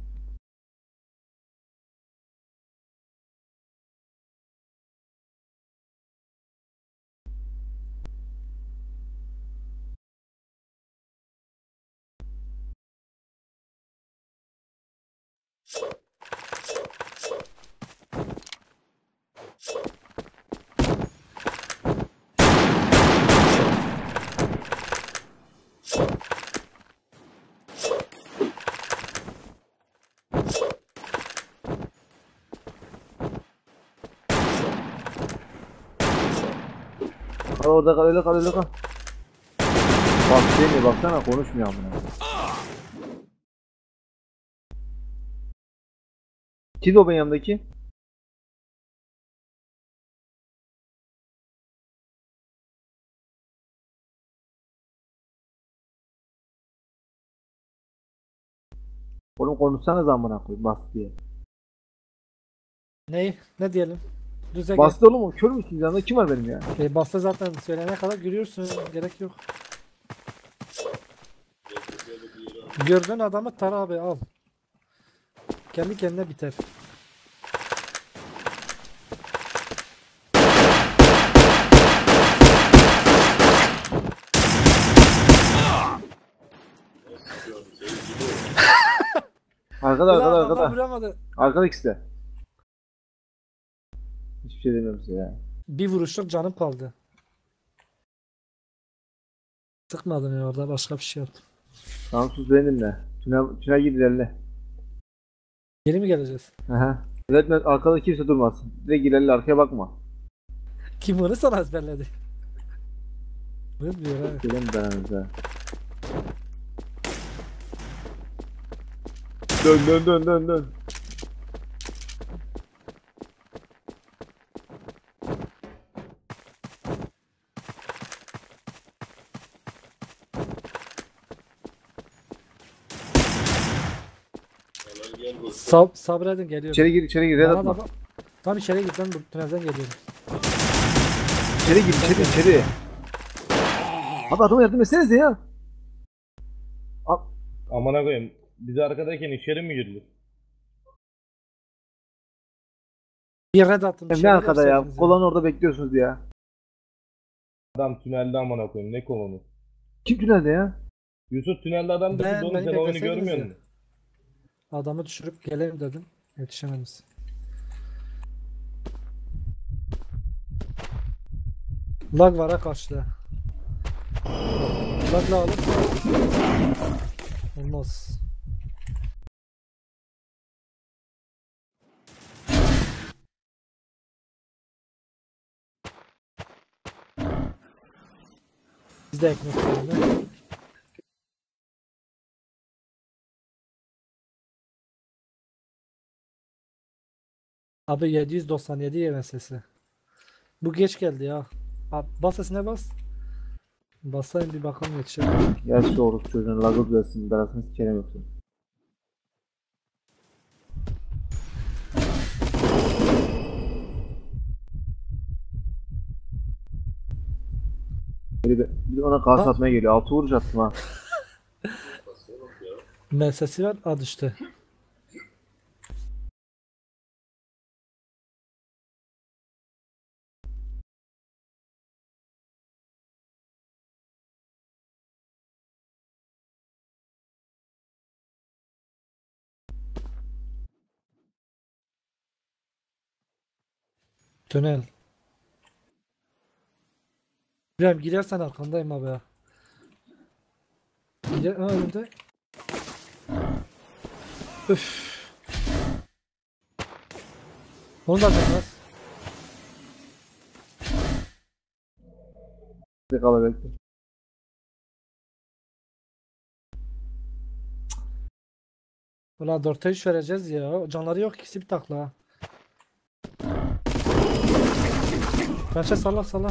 Kal orada kal öyle kal öyle kal. Bak demiyor baksana konuşmuyor amına. Kimdi o benim yanımdaki? Oğlum konuşsanız amına koyayım bas diye. Neyi? Ne diyelim? Düze gel. Bastı oğlum o kör müsünüz yanında kim var benim ya? Bastı zaten söyleyene kadar görüyorsun. Gerek yok. Gördüğün adamı tara abi al. Kendi kendine biter. Arkada Ulan arkada adamlar arkada. vuramadı. Arkada ikisi de. Hiçbir şey demiyorum size ya. Bir vuruşluk canım kaldı. Sıkmadım ya orada başka bir şey yaptım. Tamam sus benimle. Tünel gir ilerle. Geri mi geleceğiz? Aha. Evet arkada kimse durmasın. Direkt ilerle arkaya bakma. Kim onu sana ezberledi? Bilmiyor ha. Gelin ben aranıza. Dön dön dön dön dön. Sabredin geliyorum. İçeri gir red Bana atma. da bak. Tam içeri git ben bu tünelden geliyorum. İçeri gir içeri. Abi adama yardım etsenize ya. Amına koyayım. Biz arkadayken içeri mi girdik? Bir red attım. Ne şeyler arkada ya? yapsaydınız Kolan orada bekliyorsunuz ya. Adam tünelde amına koyayım. Ne kolonu? Kim tünelde ya? Yusuf tünelde adam Ben- düşürdü oğlum. beni Sen oyunu bekleseydiniz görmüyor ya. musun? Adamı düşürüp geleyim dedim. Yetişemediniz. Lag var ha karşıda. Lagla alırsa olmaz. Biz de ekmek yiyelim. Abi 797 yeme sesi. Bu geç geldi ya. Abi bas sesine bas. Basayım bir bakalım yetişir. Gel şu orospu çocuğun lagı düzelsin. Darasını sikerim yoksa. Bir de ona kas Ha? atmaya geliyor. 6 vuruş attım ha. Sesi var ad işte. Tünel. İbrahim gidersen arkandayım abi ya. Gider önümde. Üf. Onu da atacağız. Bir kala bekle. Ulan 4'e 3 vereceğiz ya. Canları yok ikisi bir takla. Ha. Bence salla.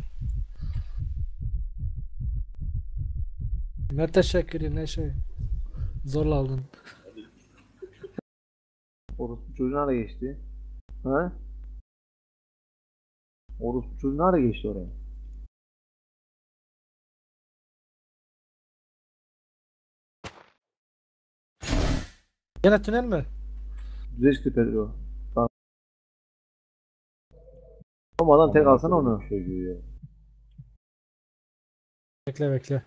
Ne teşekkürü ne şey. Zorla aldın. Orospu çocuğu nereye geçti? Ha? Orospu çocuğu nereye geçti oraya? Yine tünel mi? Düze çıktı Pedro. Tamam. Ama adam tek Amına alsana onu. koyayım çocuğu ya. Bekle.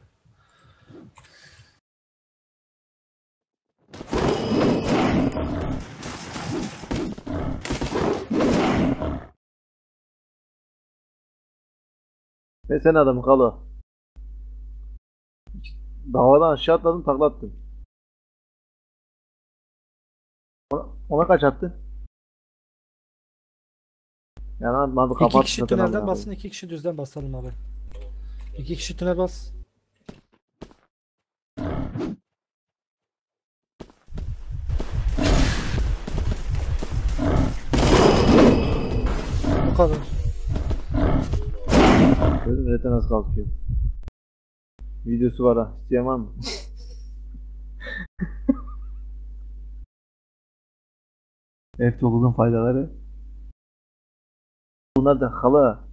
Ve sen adamı kalo. Davadan aşağı atladın takla attın. Ona kaç attın? Yani abi 2 kapat kişi zaten tünelden amına bassın, koyayım. 2 kişi düzden basalım abi. 2 kişi tünel bas. Tuvalete nasıl kalkıyor? Videosu var ha. İsteyen var mı? F9'un faydaları. Bunlar da hala.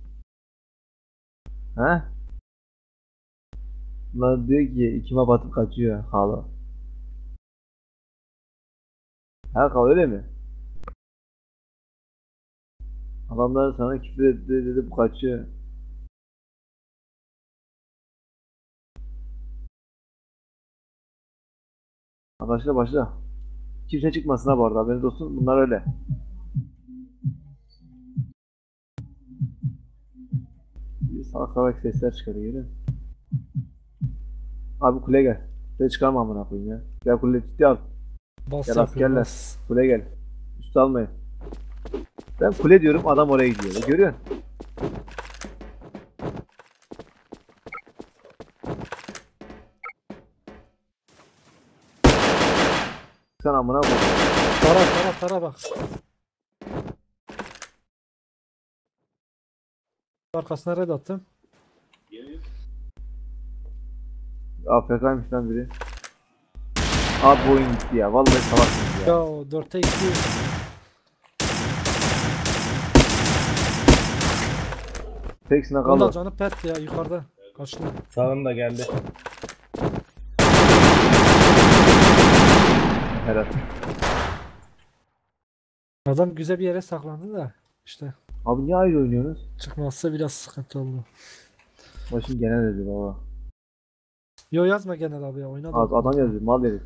Ha? Bunlar diyor ki ikime batıp kaçıyor hala. Ha hala öyle mi? Adamlar sana küfür etti dedi bu kaçıyor. Başla başla. Kimse çıkmasın ha bu arada haberiniz olsun. Bunlar öyle. Bir salak salak sesler çıkarıyor yine. Abi kule gel. Kule çıkarma amına koyayım ya. Gel kule ciddi al. Bas Gel yapıyor, askerler. bas. Kule gel. Üstü almayın. Ben kule diyorum adam oraya gidiyor. Görüyor musun? Sen amına koy. Tara bak. Arkasına red attım. AFK'ymış lan biri. Abi bu oyun gitti ya. Vallahi salaksınız ya. Ya 4'e 2. Teksin Onda akalı. canı pert ya yukarıda. Kaçtı. Sağında geldi. Helal. Adam güzel bir yere saklandı da işte Abi niye ayrı oynuyorsunuz? çıkması biraz sıkıntı oldu. Başım genel dedi baba. Yo yazma genel abi ya oyna da. Adam yazıyor mal herif.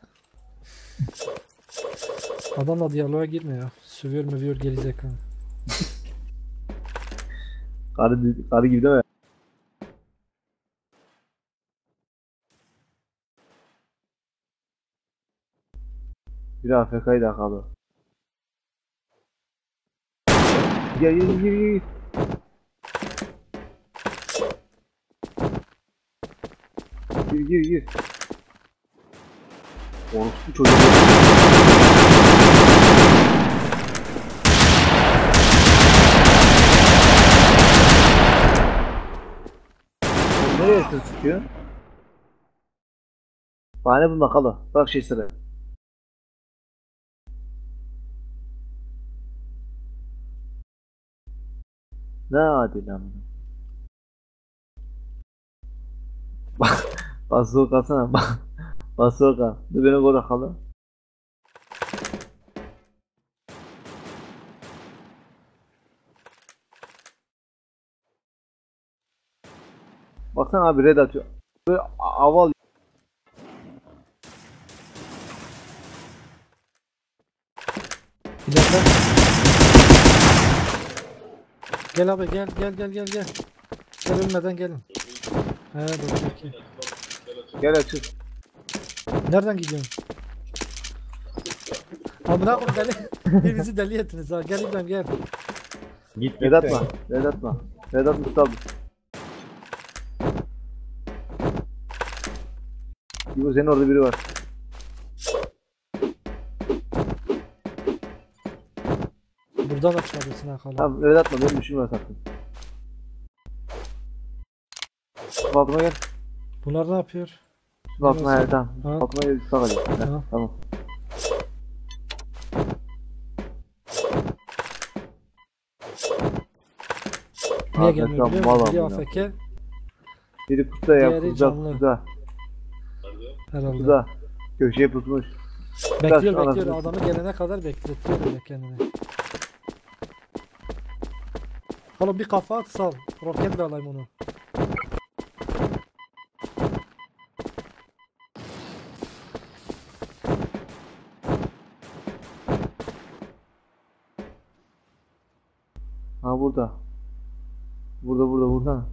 Adamla diyaloğa girme ya. Sövüyor mövüyor gerizekalı. Karı gibi değil mi? Bir AFK'ydı akalı. Gir. Gir. Orospu çocuğu. Oğlum nereye sır sıkıyor? Bahane bulma kalı. Bak şey sıra. Ne adil lan. Bak. Basılı kalsana. Basılı kal. Dur beni koru kalı. Baksana abi red atıyor. Böyle aval. İleride. Gel abi gel. Gel ölmeden gelin. He dur peki. Gel açıl. Nereden gidiyorsun? Amına koyayım deli. Bizi deli ettiniz ha. Gel İbrahim gel. Git Red atma. Red atma tutalım. İbo senin orada biri var. Buradan açabilirsin ha kalan. Tamam red atma beni düşünme sakın. Altıma gel. Bunlar ne yapıyor? Altıma gel tamam. Ha. Altıma gel tutak hadi. Heh, Tamam. Tamam. Niye Abi, gelmiyor tamam, biliyor mal musun? Biri aldım ya. AFK Biri kutuda ya Diğeri kutuda canlı. kutuda. herhalde. Kutuda. Köşeye pusmuş. Bekliyor anasını adamı gelene kadar bekletiyor öyle kendini. Oğlum bir kafa at sal. Roketle alayım onu. Ha burada. Burada.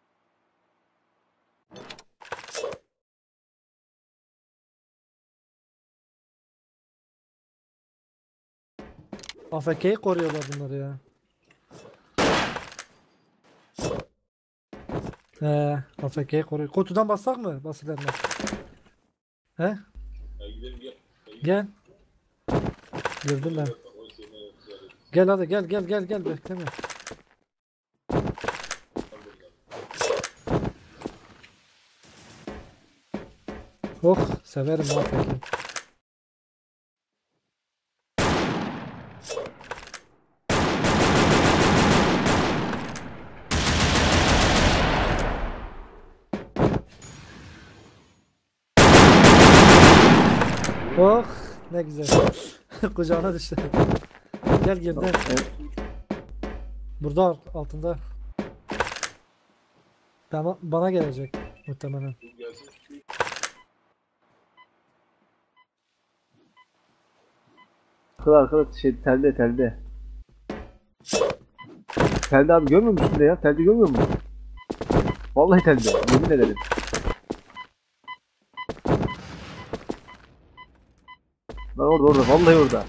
AFK'yi koruyorlar bunları ya. AFK'yi koruyor. Kutudan bassak mı? Basılarına. He? Gel. Gördüm ben. Gel hadi gel bekleme. Oh severim ha peki. Oh ne güzel. Kucağına düştü. Gel girdi. Evet. Burada altında. Bana gelecek muhtemelen. Arkada şey telde. Telde abi görmüyor musun de ya? Telde görmüyor musun? Vallahi telde. Yemin ederim. Lan orada vallahi orada.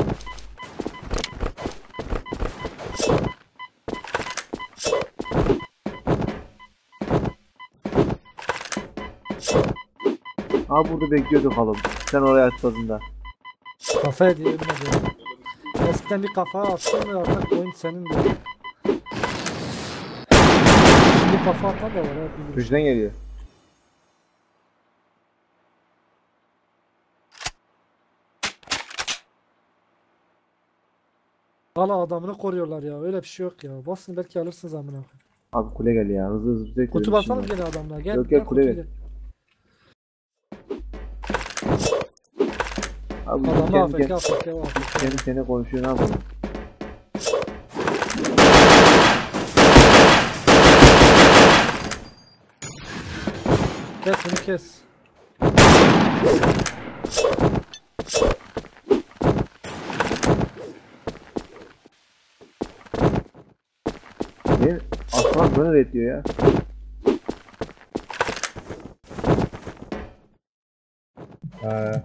Abi burada bekliyorduk oğlum. Sen oraya atladığında. Kafa ediyor yemin ediyorum. Eskiden bir kafa attın mı artık oyun senin de. Şimdi kafa atan da var ha. bilmiyorum. Köşeden geliyor. Hala adamını koruyorlar ya. Öyle bir şey yok ya. Basın belki alırsınız amına koyayım. Abi kule gel ya. Hızlı bize Kutu basalım gene adamlar. Gel Yok, gel kule kutu ver. gel. Abi bu Adamı kendi AFK. kendi konuşuyor ne yapalım? Kes bunu kes. Benim aslan döner ediyor ya. Ha.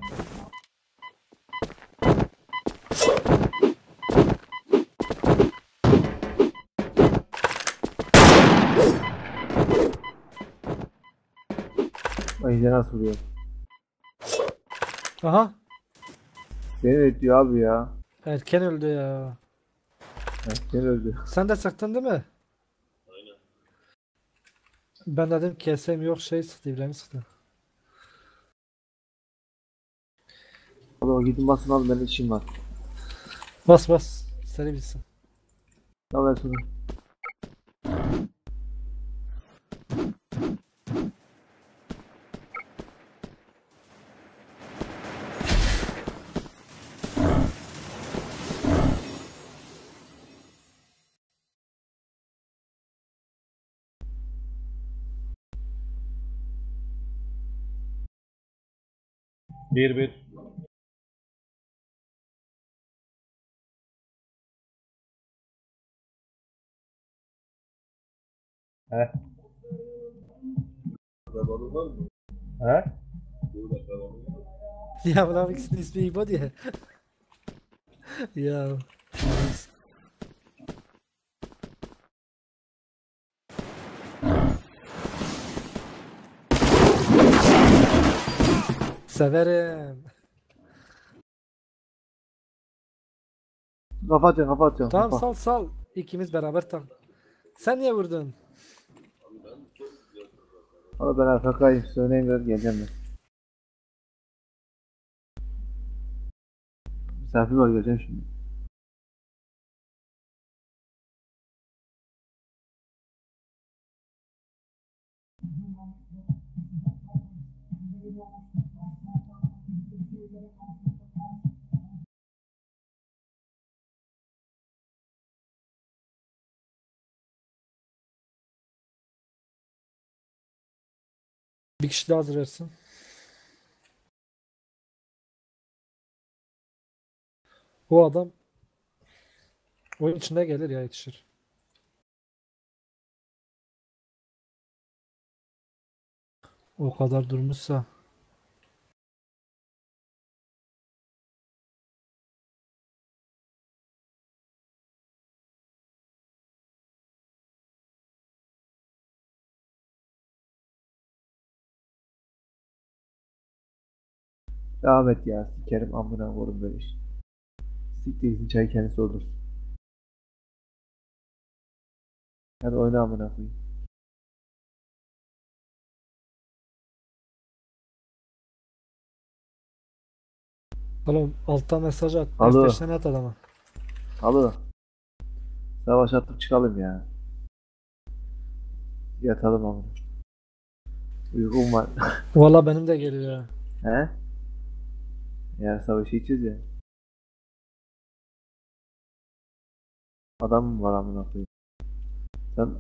Ay nasıl vuruyor? Aha. Beni ediyor abi ya. Erken öldü ya. Beni öldü. Sen de sıktın değil mi? Aynen. Ben dedim kesem yok şey sıktı İbrahim sıktı. Abi o gidin basın abi benim işim var. Bas bas. Seri bilsin. Al ver şunu. Bir. He. He? Ya bu ikisinin ismi İbo diye. Ya. Severim. Kafa atıyorsun. Tamam Kafa. sal. İkimiz beraber tam. Sen niye vurdun? Abi ben AFK'yim. Söyleyeyim biraz geleceğim ben. Misafir var geleceğim şimdi. Bir kişi daha hazır versin. O adam oyun içinde gelir ya yetişir. O kadar durmuşsa. Devam et ya. Sikerim amına koyayım böyle iş. Siktir gitsin çay kendisi olur. Hadi oyna amına koyayım. Oğlum altta mesaj at. Alo. F5'ten at adama. Alo. Savaş atıp çıkalım ya. Yatalım ama. Uykum var. Valla benim de geliyor ya. He? Ya savaşı içeceğiz ya. Adam mı var amına koyayım? Sen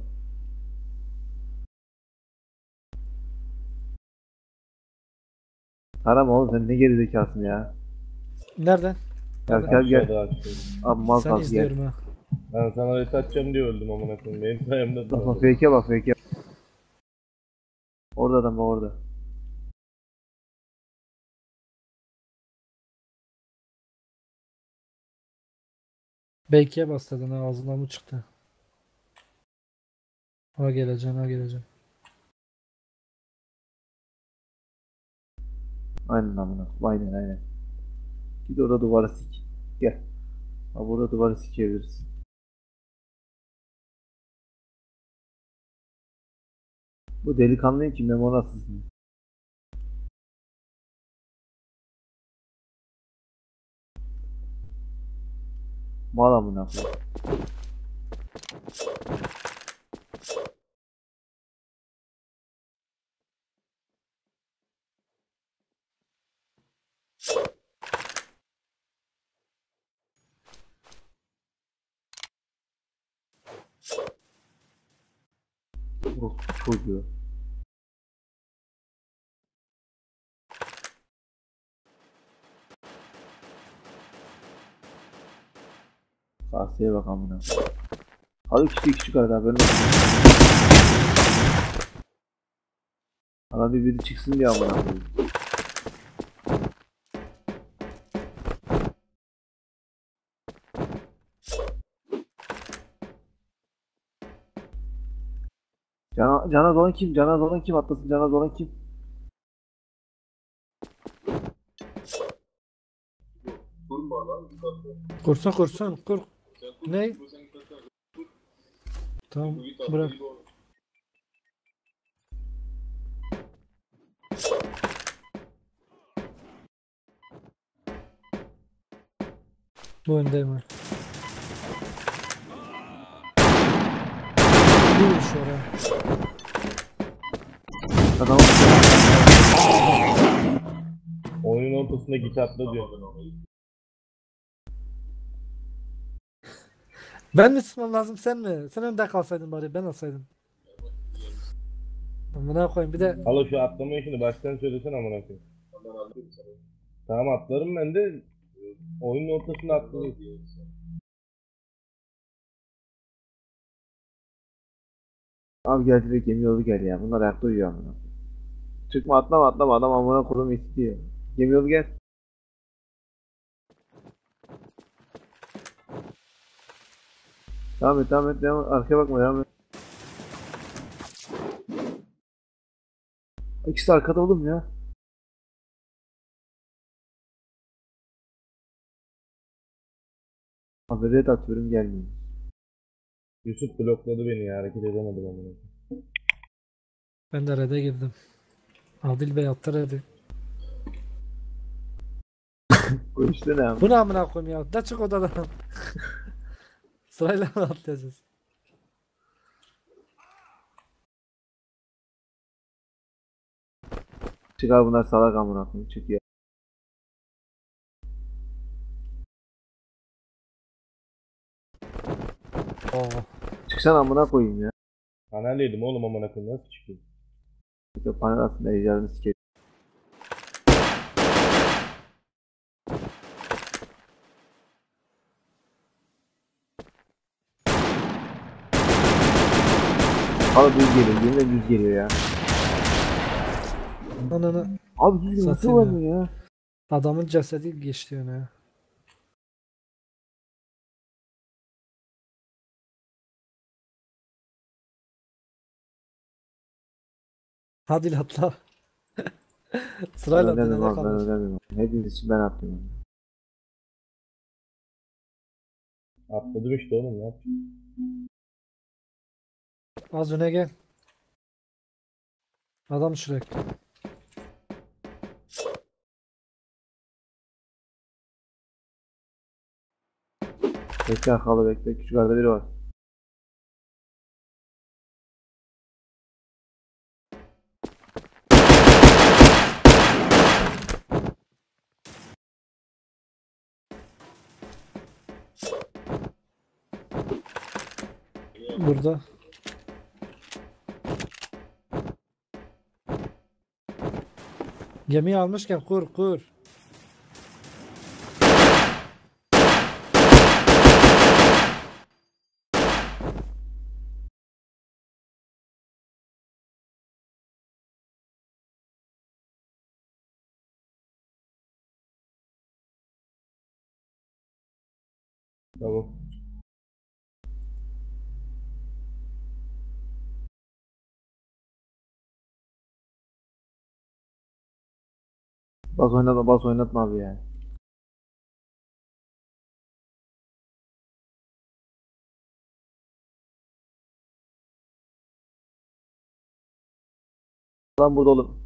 haram oğlum, sen ne gerizekasın ya. Nereden? Ya Nereden? gel gel. Aşağıda açtım. Abi mal Sen kalk gel. izliyorum ha. Ben sana ret atacağım diye öldüm amına koyayım. Benim sayemde Bak doğdu. fake'e bak fake'e. Orada adam bak orada. Belki'ye bas dedin ha, ağzından mı çıktı? Ha geleceğim, ha geleceğim. Aynen amına. Aynen aynen. Git orada duvarı sik. Gel. Ha burada duvarı sikebiliriz. Bu delikanlıyım ki Memo nasılsın? Mal amına koyayım. Orospu çocuğu. Kaseye bak amına. Hadi küçük arada böyle. Adam biri çıksın diye amına koyayım. Canaz olan kim? Canaz olan kim? Atlasın Canaz olan kim? Kursun kursun kur. Ne? Tamam bırak. Bu öndeyim ben. Buyur şöyle. Adam Oyunun ortasında git atla diyor. Ben mi sıkmam lazım sen mi? Sen önde kalsaydın bari ben alsaydım. Amına koyayım bir de Alo şu atlama işini baştan söylesene amına koyayım. Tamam atlarım ben de oyunun ortasında atladım. abi gel direkt gemi yolu gel ya. Bunlar ayakta uyuyor amına. Çıkma atlama adam amına kodum istiyor. Gemi yolu gel. Devam et. Arkaya bakma devam et. İkisi arkada oğlum ya. Abi red atıyorum gelmiyor. Yusuf blokladı beni ya, hareket edemedim amına koyayım. ben de red'e girdim. Adil Bey attı red'i. Bu işte ne abi? Bu ne amına koyayım ya? Da çık odadan. Sırayla mı atlayacağız? Çıkar bunlar salak amına koyayım. Çık ya. Oo. Çıksana amına koyayım ya. Panel yedim oğlum amına koyayım, nasıl çıkıyor? Bir de panel aslında ecdadını sikerim. Abi düz geliyor. Yeminle düz geliyor ya. Ananı Abi düz geliyor. Nasıl Satayım ya. olamıyor ya? adamın cesedi geçti öne. Hadi atla. Ben Sırayla önemli denene abi ben kalır. önemli. Hepiniz için ben atlıyorum. Atladım işte oğlum ya. Az öne gel. Adam şuraya. Bekle Halo bekle. Küçük arada biri var. Burada. Gemiyi almışken kur kur. Tamam. Bas oynatma abi ya. Lan burada oğlum.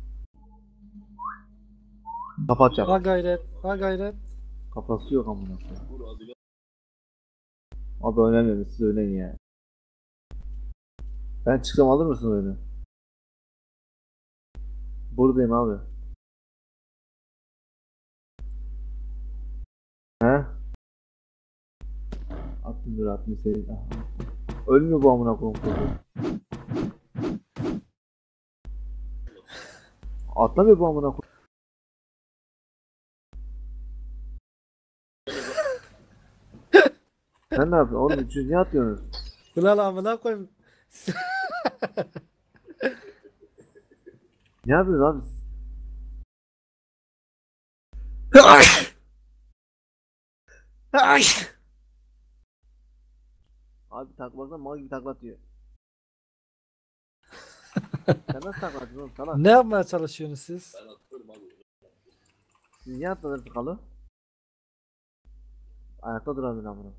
Kafa atacağım. Ha gayret. Ha gayret. Kafası yok amına koyayım. Abi oynamıyorum siz oynayın ya. Ben çıksam alır mısın oyunu? Buradayım abi. He? Attım dur attım seni. Ölmüyor bu amına koyayım çocuğu. Atlamıyor bu amına koyayım. Sen ne yapıyorsun? Oğlum 300 niye atıyorsunuz? Ulan amına koyayım. Ne yapıyorsunuz abi siz? Abi takmaktan mal gibi taklatıyor. Sen nasıl taklatıyorsun oğlum salak? Ne yapmaya çalışıyorsunuz siz? Siz niye atladınız kalı? Ayakta duramıyorum amına.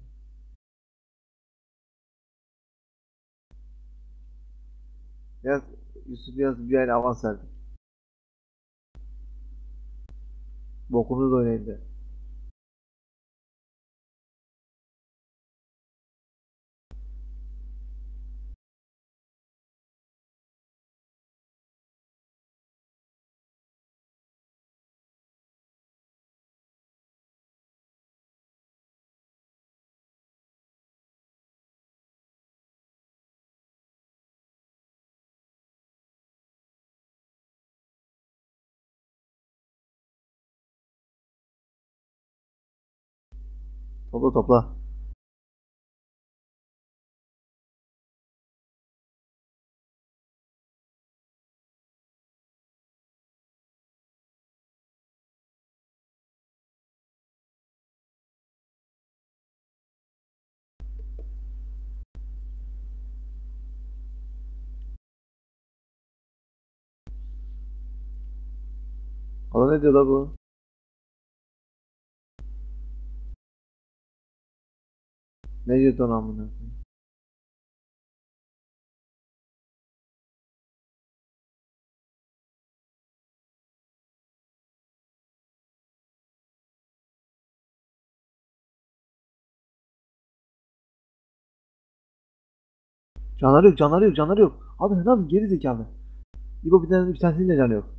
Biraz Yusuf biraz bir ayla avans verdi. Bokunuz oynayın de. Topla topla. Hala ne diyor la bu? Ne diyor lan amına? Canları yok, canları yok, canları yok. Abi ne yapayım geri zekalı. İbo bir tanesinin de canı yok.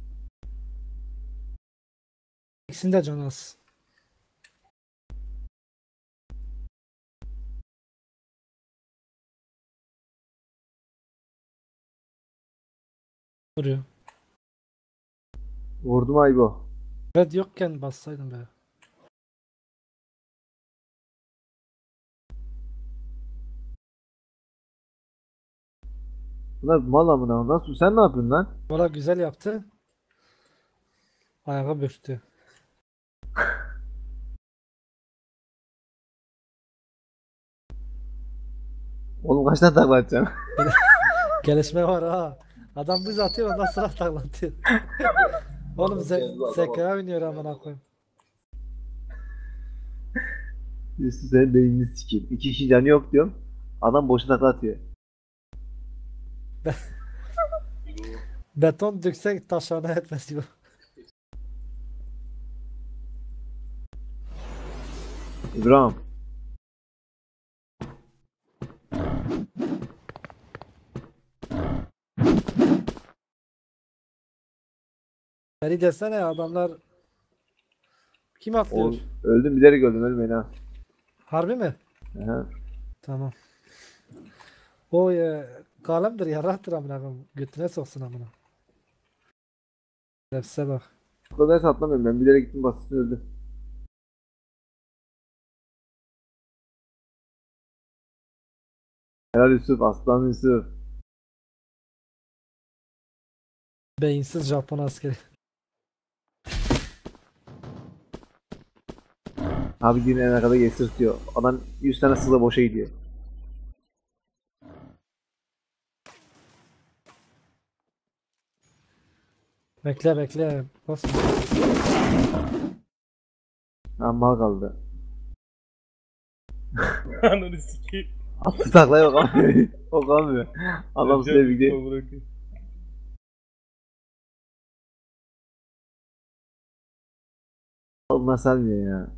İkisinde de canı az. Vuruyor. Vurdum ha İbo. Red yokken bassaydım be. Bunlar mal amına. Nasıl sen ne yapıyorsun lan? Valla güzel yaptı. Ayağa bürktü. Oğlum kaç tane takla atacaksın? Gelişme var ha. Adam buz atıyor ondan sonra taklatıyor. Oğlum zekaya oynuyor amına koyayım. Yusuf senin beynini sikeyim. 2 kişi canı yok diyorum. Adam boşu takla atıyor. Beton döksek taşağına etmez bu. İbrahim. Beni desene adamlar kim atlıyor? Öldüm, bilerek öldüm, ölmeyin ha. Harbi mi? Aha. Tamam. O kalemdir yarattır amına koyayım. Götüne soksun amına. Nefse bak. Atladıysa atlamıyorum, ben bilerek gittim, basitini öldüm. Helal Yusuf, aslan Yusuf. Beyinsiz Japon askeri. Abi yine en arkada geçirtiyor. Adam 100 tane sıla boşa gidiyor. Bekle bekle. Basma. Ha, mal kaldı. Ananı sikeyim. Attı takla yok ama. O kalmıyor. Adam Öleceğim, sevgi değil. amına koyayım. Onlar salmıyor ya.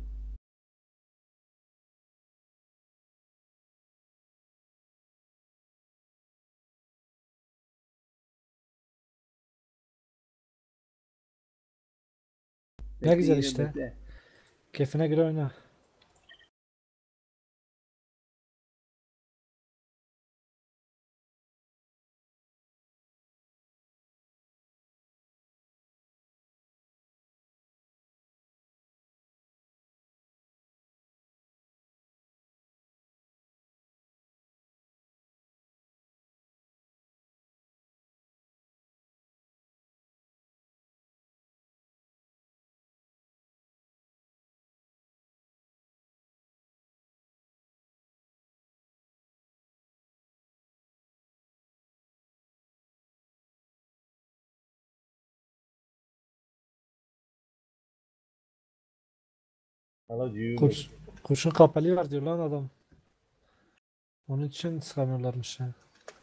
Ne güzel işte. Keyfine göre oyna. Hala ciğer yok. Kurşun kapalı var diyor lan adam. Onun için sıkamıyorlarmış ya.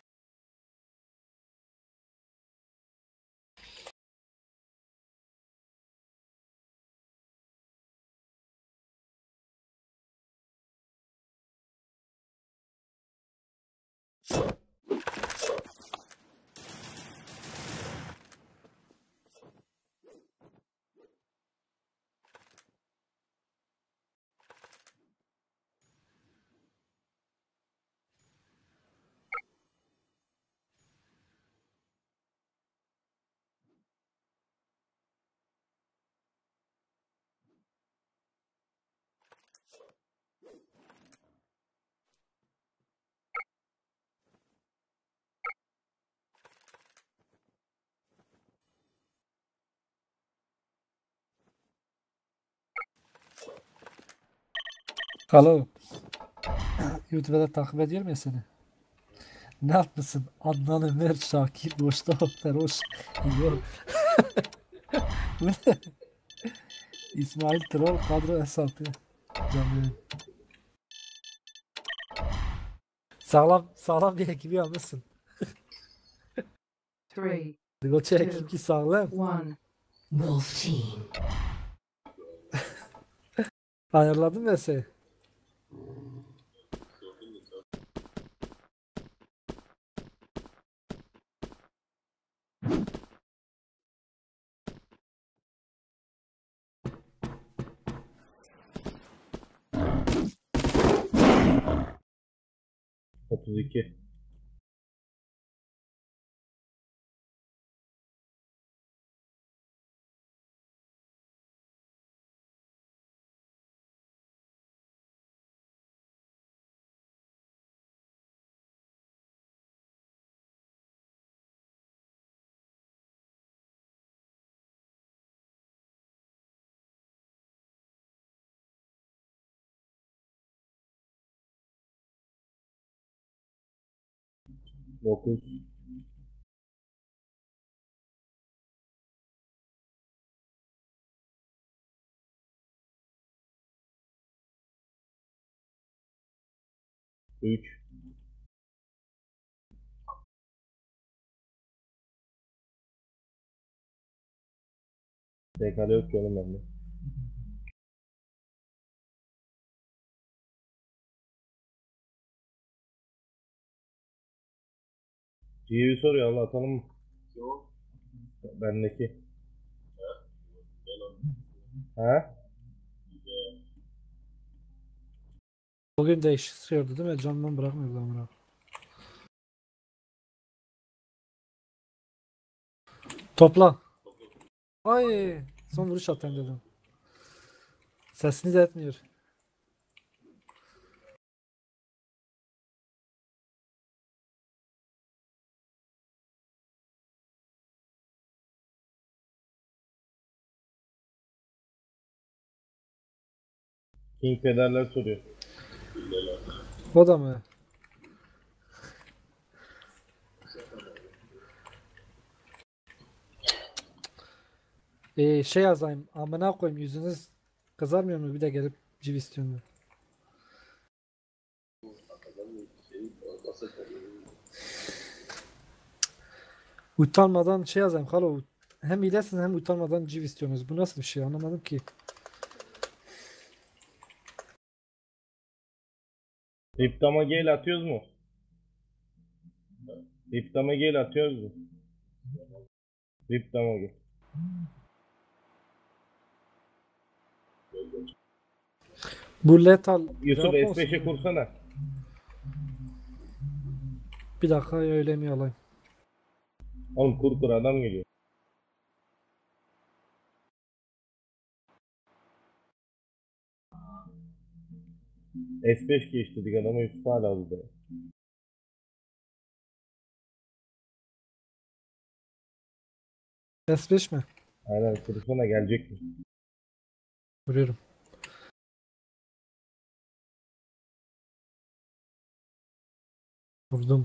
Alo. YouTube'da takip ediyorum ya seni. Ne yapmışsın? Adnan Ömer, Şakir, Boşta, Feroş, İbo. Bu ne? İsmail Troll kadro hesabı. Canlı yayın. Sağlam bir ekibi almışsın. 3, Goçe ekibi sağlam. 1. Ayarladın mı sen? Hı, 32. Dokuz. Üç. TK'da yok ki oğlum bende. Ciğeri soruyor, Allah atalım mı? Yok. Bendeki. Ha? Bugün değişik sıkıyordu değil mi? Canından bırakmıyordu amına. Topla. Ay, son vuruş atayım dedim. Sesini de etmiyor. King pederler soruyor. O da mı? Şey yazayım. Amına koyayım, yüzünüz kızarmıyor mu? Bir de gelip civ istiyorsun. Utanmadan şey yazayım. Halo. Hem iyilesiniz hem utanmadan civ istiyorsunuz. Bu nasıl bir şey? Anlamadım ki. Riptama gel atıyoruz mu? Riptama gel atıyoruz mu? Riptama gel. Bu lethal Yusuf cevap olsun S5'e mu? kursana. Bir dakika öyle mi alayım? Oğlum kur adam geliyor. S5 geç dedik adama Yusuf hala burada. S5 mi? Aynen kursana gelecek mi? Vuruyorum. Vurdum.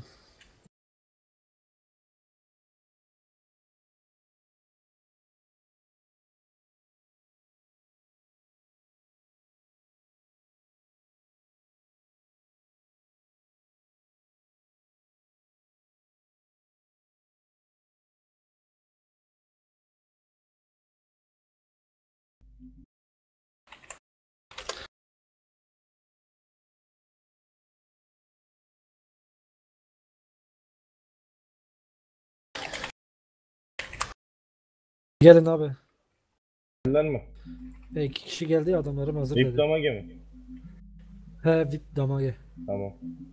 Gelin abi. Geldiler mi? 2 kişi geldi ya, adamlarım hazır dedi. Riptama mi? He, VIP damage. Tamam.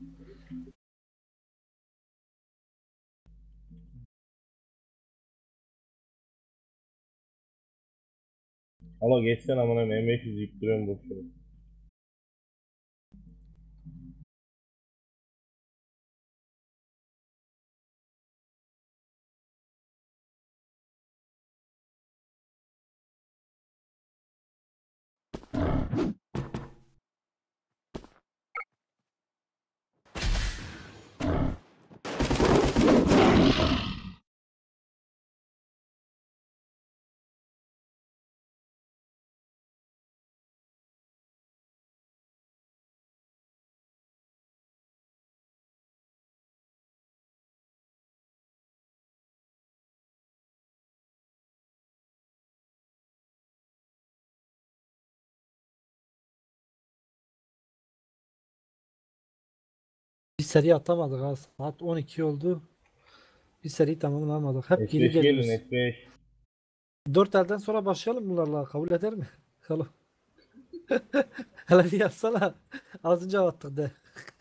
Ama geçsen amına M500 yiyip duruyorum boşuna. Bir seri atamadık ha. Saat 12 oldu. Bir seri tamamlamadık. Hep geri S5 gelin geliyoruz. S5. 4 elden sonra başlayalım bunlarla. Kabul eder mi? Halo. Hele bir yazsana. Az önce attık de.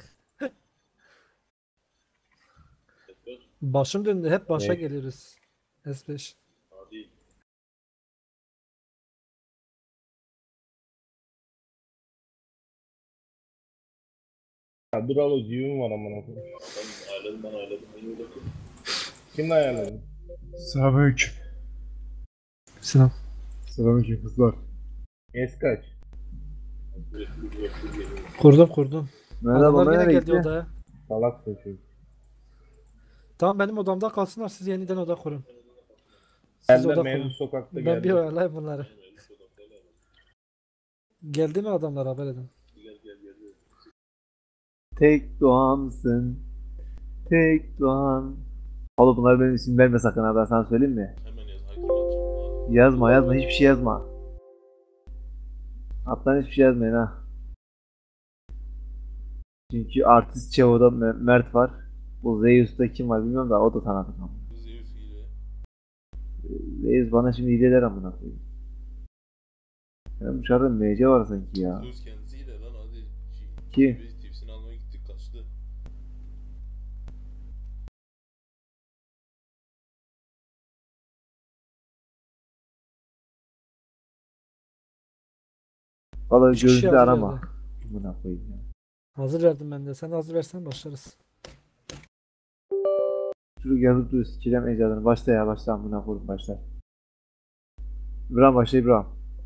Başım döndü. Hep başa Ne? geliyoruz. S5. Ha, dur al o civim var amına koyayım. Kim ayarladı? Selamünaleyküm. Selam. Selamünaleyküm kızlar. S kaç? Kurdum. Merhaba, Adamlar yine nereye geldi gitti? odaya. Salaksın çünkü. Tamam, benim odamda kalsınlar. Siz yeniden oda kurun. Siz Geldiler oda mevzu kurun. sokakta Ben bir geldi. oyalayayım bunları. Geldi mi adamlar, haber edin. Tek doğansın. Tek doğan. Oğlum bunlar benim isim verme sakın ha, ben sana söyleyeyim mi? Yazma hiçbir şey yazma. Hatta hiçbir şey yazmayın ha. Çünkü artist Çevo'da Mert var. Bu Zeus'ta kim var bilmiyorum da o da tanıdık ama. Zeus bana şimdi hile eder amına koyayım. Ya dışarıda MC var sanki ya. Söz kendisiyle lan hadi. Kim? Tipsini almaya gittik kaçtı. Vallahi Üç kişi görüntülü hazır arama. verdi. Buna koyayım ya. Hazır verdim ben de. Sen hazır versen başlarız. Çocuk yazıp duruyor sikeceğim ecdadını. Başla ya başla buna koyayım başla. İbrahim başla İbrahim.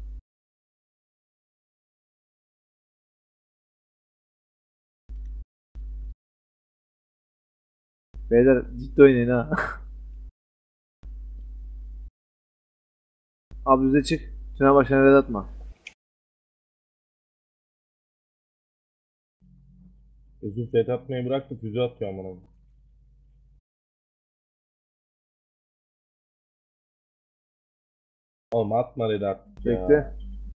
Beyler ciddi oynayın ha. Abi bize çık. Tüne başına red atma. Yusuf set atmayı bıraktı füze atıyor amına koyayım. Oğlum atma dedi artık ya. Bekle.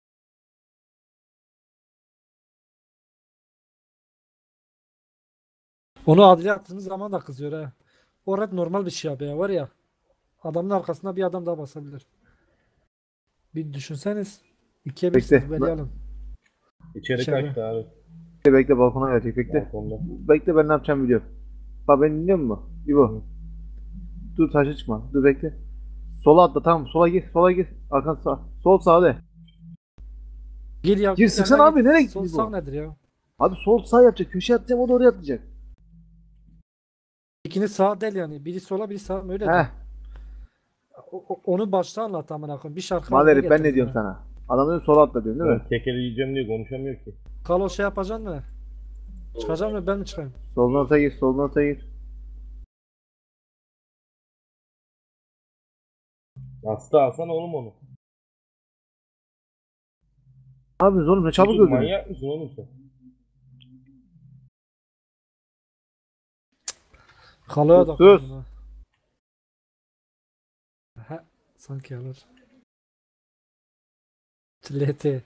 Onu adliye attığımız zaman da kızıyor ha. O red normal bir şey abi ya. Var ya. Adamın arkasında bir adam daha basabilir. Bir düşünseniz. İkiye Bekle. birsiniz beni alın. İçeri İçeri. kaçtı abi. Bekle balkona gelecek bekle. Balkonda. Bekle ben ne yapacağımı biliyorum. Bak beni dinliyor musun? İbo. Dur taşa çıkma. Dur bekle. Sola atla tamam sola gir sola gir. Arkan sağ. Sol sağ de. Gir ya. Gir, sıksana yanına abi, git. nereye gitti Sol bu? sağ nedir ya? Abi sol sağ yapacak. Köşeye atacağım o da oraya atlayacak. İkini sağa del yani. Biri sola biri sağa öyle Heh. de. Onu başta anlat amına koyayım. Bir şarkı Madem haline ben ne getirdin diyorum ya. sana? Adam diyor sola atla diyorum değil mi? Ben tekeri yiyeceğim diye konuşamıyor ki. Kalo şey yapacaksın mı? Çıkacak mı ben mi çıkayım? Soldan ortaya gir soldan ortaya gir. Aslı alsana oğlum onu. Abi oğlum ne çabuk Yusuf, öldün. manyak mısın oğlum sen? Kaloya da Sus. koydum ha. Ha, sanki alır. TLT.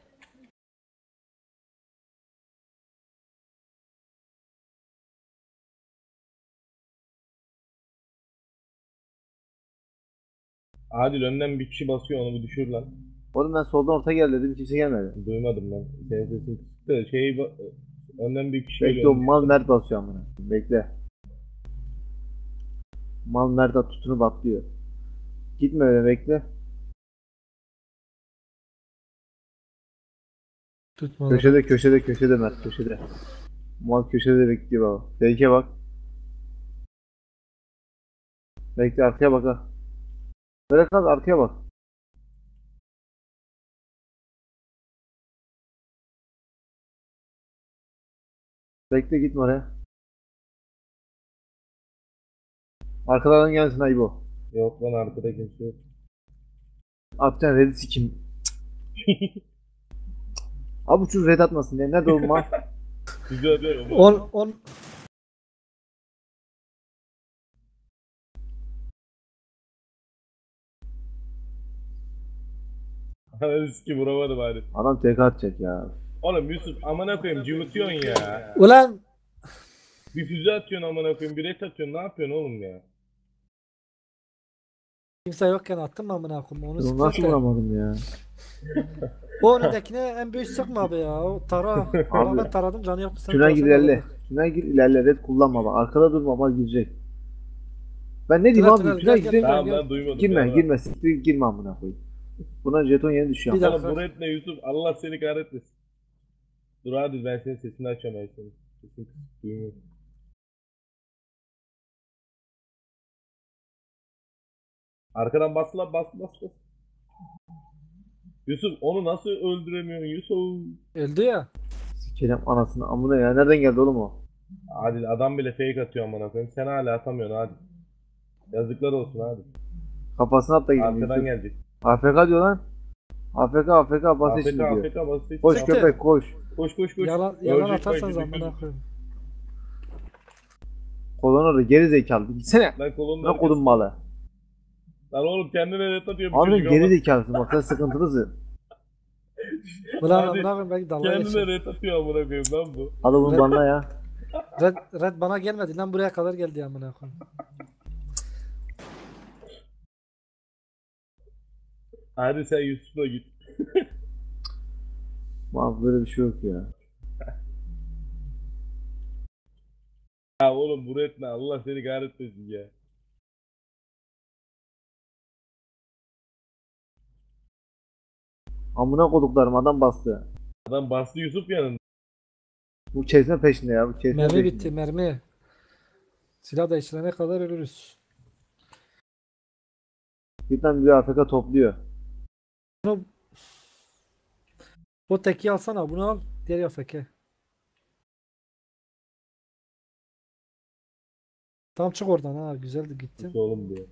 Adil önden bir kişi basıyor onu bir düşür lan. Oğlum ben soldan ortaya gel dedim kimse gelmedi. Duymadım ben. Senin sesin kısıktı. Önden bir kişi Bekle geliyor. o mal mert basıyor amına. Bekle. Mal mert at tutunup atlıyor. Gitme öyle bekle. Tutma. Köşede mert köşede. Mal köşede bekliyor baba. Belki bak. Bekle arkaya bak ha. Böyle kal arkaya bak. Bekle gitme oraya. Arkadan gelsin Aybo. Yok lan arkada kimse yok. Atacaksın red'i sikim. Abi bu çocuk red atmasın diye. Nerede oğlum mal? Güzel bir oğlum. 10 Ananı sikim vuramadım hadi. Adam TK atacak ya. Oğlum Yusuf amına koyayım cıvıtıyorsun ya. Ulan Bir füze atıyorsun amına koyayım bir et atıyorsun ne yapıyorsun oğlum ya? kimse yokken attım mı amına koyayım onu Bunu nasıl sıkıntı. vuramadım ya? O önündekine en büyük sıkma abi ya. O tara. Ama ben taradım canı yoktu. Sen Şuna gir tarasana ilerle. bana. Şuna gir ilerle. Red kullanma bak. Arkada durma mal girecek. Ben ne diyeyim Tünel, abi? tünel, Şuna gel, gir. gel. Tamam ben duymadım. Girme ya. girme. Siktir girme amına koyayım. Buna jeton yeni düşüyor. Bir ama. dakika. Oğlum bu etme Yusuf Allah seni kahretmesin. Dur hadi ben senin sesini açacağım ben senin. Sesin kısık duymuyorum. Arkadan bas lan bas. Yusuf onu nasıl öldüremiyorsun Yusuf? Öldü ya. Sikerim anasını amına ya. Nereden geldi oğlum o? Hadi adam bile fake atıyor amına koyayım. Sen hala atamıyorsun hadi. Yazıklar olsun hadi. Kafasına at da gidiyor. Arkadan gelecek. AFK diyor lan. AFK bas AFK eşini diyor. AFK basit. Koş Siktir. köpek koş. Koş. Yalan Ölecek atarsanız belki de amına Yusuf. koyayım. Kolon orada geri zekalı. Gitsene. Lan kolonda Ne kodun malı. Lan oğlum kendine net atıyor bu Abi çocuk geri ama. zekalısın bak sen sıkıntılısın. Ulan Hadi. amına koyayım belki dalga Kendine geçer. net atıyor amına koyayım lan bu. Adamın banla ya. Red bana gelmedi lan buraya kadar geldi amına koyayım. Hadi sen Yusuf'la git. Bak böyle bir şey yok ya. Ya oğlum bunu etme Allah seni kahretmesin ya. Amına koduklarım adam bastı. Adam bastı Yusuf yanında. Bu kesme peşinde ya. Bu kesme Mermi peşinde. bitti mermi. Silah değiştirene kadar ölürüz. Bir tane bir AFK topluyor. Bunu, o teki alsana bunu al. Diğer yafeke. Tam çık oradan ha güzeldi gitti. Sus oğlum diyor.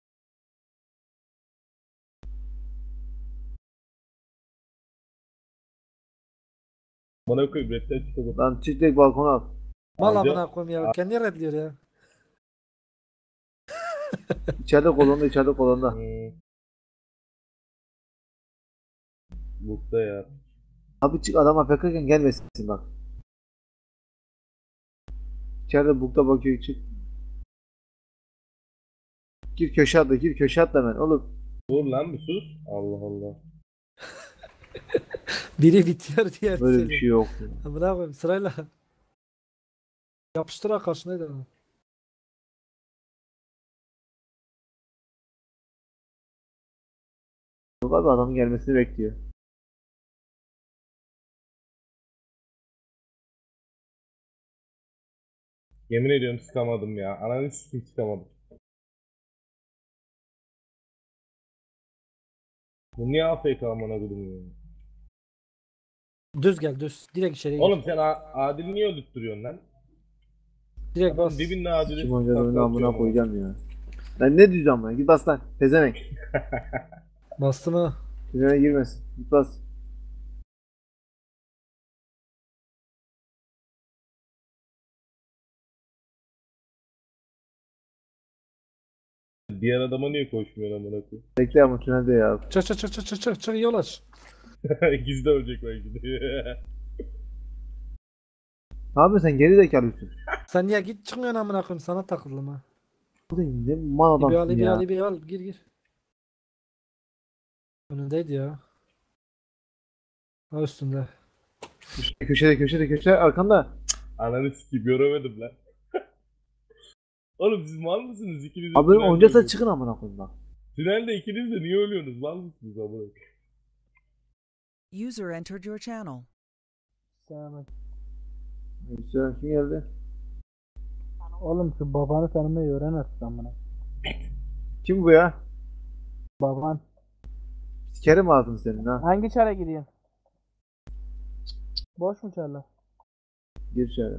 Bana koyup redden çıkalım. Lan çık direkt balkona al. Mal Amca- amına koyayım ya. Kendi redliyor ya. İçeride kolonda içeride kolonda. Bukta ya. Abi çık adam AFK'ken gelmesin bak. İçeride bukta bakıyor çık. Gir köşe atla gir köşe atla hemen oğlum. Dur lan bir sus. Allah Allah. Biri bitiyor diğer Böyle bir şey yok. Ya. Amına koyayım sırayla. Yapıştır ha karşındaydı adam. Yok abi adamın gelmesini bekliyor. Yemin ediyorum sıkamadım ya. Ananı sikim sıkamadım. Bu niye AFK amına koydum ya? Düz gel düz. Direkt içeri gir. Oğlum sen Adil'i niye öldürtüyorsun lan? Direkt Adamın bas. dibinde Adil'i Kim oynadı oyunu takla amına atıyor koyacağım ya. Lan ne diyeceğim lan git bas lan. Pezevenk. Bastı mı? Tünele girmesin. Git bas. Diğer adama niye koşmuyor amına koyayım? Bekle ama tünelde ya. Çık çık çık çık çık çık çık yol aç. İkisi de ölecek belki de. Ne yapıyorsun sen geri zekalısın. Sen niye git çıkmıyorsun amına koyayım sana takıldım ha. Ne mal Bir al adamsın bir ya. al bir al gir gir. Önündeydi ya. Ha üstünde. Köşede köşede köşede arkanda. Ananı sikeyim göremedim lan. Oğlum siz mal mısınız ikiniz de? Abi tünelde oynayacaksa ölüyorsunuz. çıkın amına koyayım bak. Tünelde ikiniz de niye ölüyorsunuz? Mal mısınız amına koyayım? User entered your channel. Hüseyin kim geldi? Oğlum şu babanı tanımayı öğren artık amına. Kim bu ya? Baban. Sikerim ağzını senin ha. Hangi çara gidiyorsun? Boş mu çarlar? Gir içeri.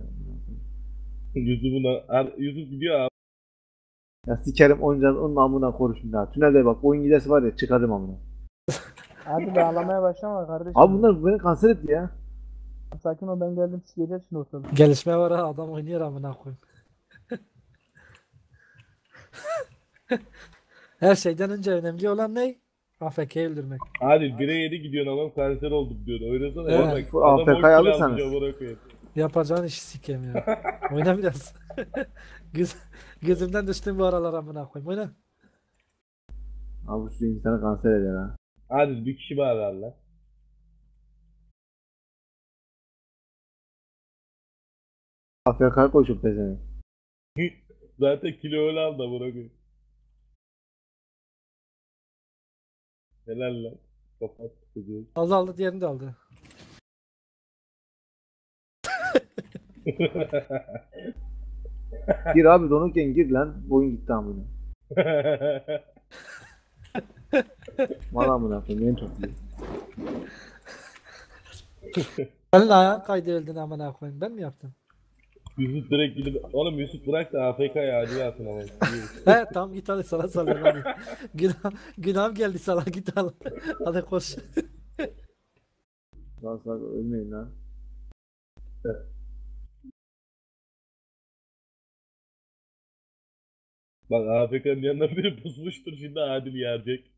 Yusuf gidiyor abi. Ya sikerim oyuncağın onun amına konuşun ya. Tünelde bak oyun giderse var ya çıkarım amına. Hadi be ağlamaya başlama kardeşim. Abi bunlar beni kanser etti ya. Sakin ol ben geldim sikeceğiz şimdi ortalığı. Gelişme var ha adam oynuyor amına koyayım. Her şeyden önce önemli olan ne? AFK'yi öldürmek. Hadi 1'e 7 gidiyorsun ama kanser oldum diyor. Oynasana Evet. ya bak. Bu Adam AFK'yı 10 kilo alırsanız. almış amına koyayım. Yapacağın işi sikeyim ya. Oyna biraz. Gözümden düştün bu aralar amına koyayım. Oyna. Abi şu insanı kanser eder ha. Hadi bir kişi bağlar lan. AFK koşup pezevenk. Zaten kilo öyle aldı amına koyayım. Helal lan. Kapat kızı. Aldı aldı diğerini de aldı. Gir abi donukken gir lan. Oyun gitti amına. Mal amına koyayım beni topluyor. Senin ayağın kaydı öldün amına koyayım. Ben mi yaptım? Yusuf direkt gidip oğlum Yusuf bırak da AFK'ya acil atın ama. He tamam git hadi sana salıyorum hadi. Günahım geldi sana git al. Hadi koş. Lan sağ ölmeyin lan. Bak AFK'nın yanına biri pusmuştur şimdi Adil yerecek.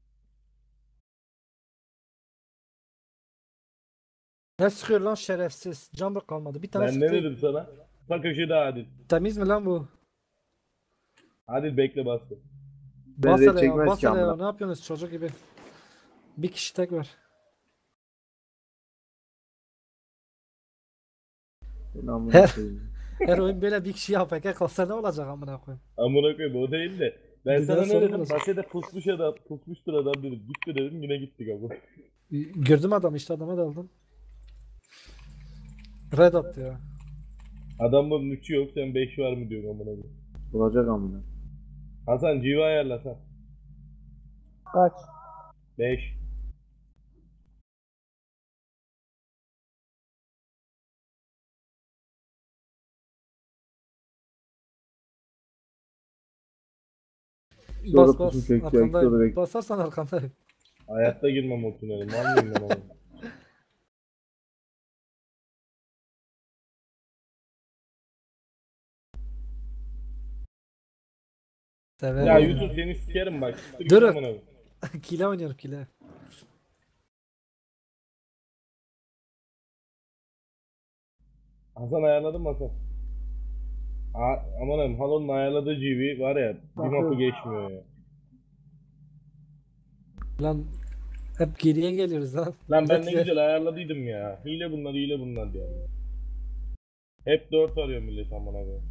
Ne sıkıyor lan şerefsiz. Can bak kalmadı. Bir tane Ben ne sıktı. dedim sana? Bak köşede Adil. Temiz mi lan bu? Adil bekle bastı. Ben Bas red hele ya. çekmez Bas ki hele ya. amına. Ne yapıyorsunuz çocuk gibi? Bir kişi tek var. Ben amına Her- koyayım. Her oyun böyle bir kişi AFK kalsa ne olacak amına koyayım. Amına koyayım o değil de. Ben Bir sana daha ne sorun dedim? olacak. Basede pusmuştur adam dedim. Gitti dedim yine gittik ama. Gördüm adamı işte adama daldım. Red attı ya. Adamın 3'ü yok sen 5 var mı diyorsun amına koyayım. Olacak amına. Hasan civa ayarla Hasan. Kaç? 5. Sonra Bas bas pusu çekti, sonra arkandayım. bekle. Basarsan arkandayım. Hayatta girmem o tünele. Mal mıyım ben ama? Severim. Ya Yusuf seni sikerim bak. Siktir git Dur. amına koyayım. Kile oynuyorum kile. Hasan ayarladın mı Hasan? Aman abim Halon'un ayarladığı GB var ya bir mapı geçmiyor ya. Lan hep geriye geliyoruz lan. Lan ben ne Bekle. güzel ayarladıydım ya. Hile bunlar ya. Hep 4 arıyor millet amına koyayım.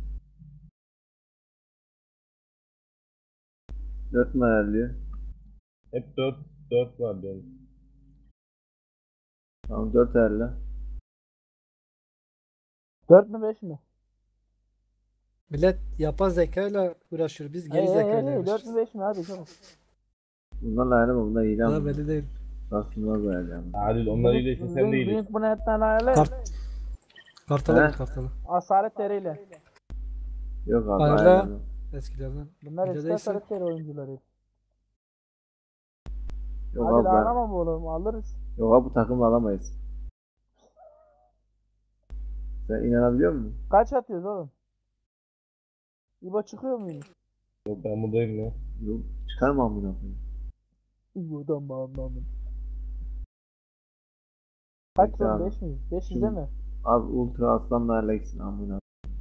4 mü ayarlıyor? Hep 4 var diyorum. Tamam 4 ayarla. 4 mü 5 mi? Millet yapay zekayla uğraşıyor. Biz geri zekayla 4 uğraşıyoruz. mü 5 mi hadi çabuk. Bunlarla ayarlama, bunlar hile Daha amına. belli değil. Aslında da ayarlayalım. Adil onlar iyileyse sen de iyilesin. Büyük bu netten ayarlayın. Kartalı He? bir kartalı. Asalet teriyle. Yok abi Ayarla. ayarlama. Eskilerden. Bunlar Bir de eski değilse- asalet teri oyuncuları. Yok Hadi abi ben. ağlama oğlum alırız. Yok abi bu takımla alamayız. Sen inanabiliyor musun? Kaç atıyoruz oğlum? İbo çıkıyor muyuz? Yok ben buradayım ya. Yok çıkarma amına koyayım. İbo'dan bağımlandım. Kaç Peki lan abi. 5 miyiz? 500 Şimdi- değil mi? Abi Ultra Aslan'la ayarlayacaksın amına.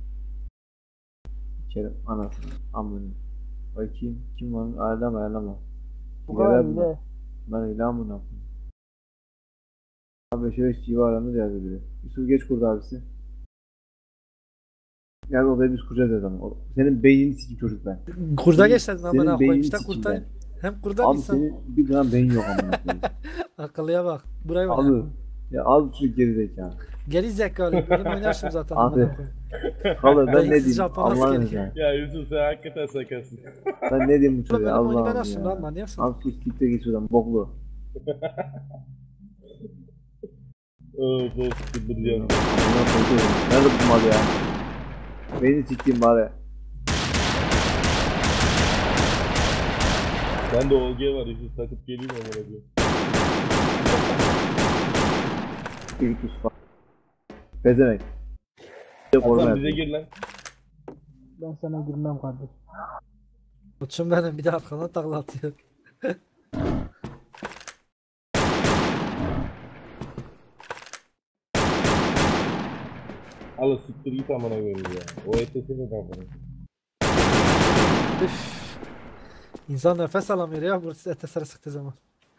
Kerem anasını amına. Bakayım kim var? Ayarlama. Bu kadar Geber bunlar. bile. Bunlar hile amına koyayım. Abi şöyle civa aranır yazıyor. Yusuf geç kurdu abisi. Yani odayı biz kuracağız adam. Senin beynini sikim çocuk ben. Kurda geçsen amına Senin koyayım. beynini İşte sikim kurtayım. ben. Hem kurda Abi bilsen. senin bir gram beyin yok amına koyayım. Akıllıya bak. Burayı var. Abi ya abi çocuk geri zekalı. Geri zekalı. Benim oynarsın zaten. Abi. amına koyayım. Vallahi ben ne Beyinsiz diyeyim Japon Allah'ın askeri. izniyle. Ya Yusuf sen hakikaten sakasın. Ben ne diyeyim bu Ulan çocuğa benim oyunu ben Allah'ım açtım lan ya. manyaksın. Abi sus siktir git şuradan boklu. Of sıkıldıracağım. Amına koyduğum. Nerede bu mal ya? Beni sikeyim bari. Ben de OG var Yusuf takıp geleyim amına koyayım. İlk üst falan. Bezemek. Bir de koruma Hasan bize yapıyor. gir lan. Ben sana girmem kardeş. Uçum benim bir de arkadan takla atıyor. Al siktir git amına koyayım ya. O ETS'ini kafana. Üf. İnsan nefes alamıyor ya bu ETS'e sıktığı zaman.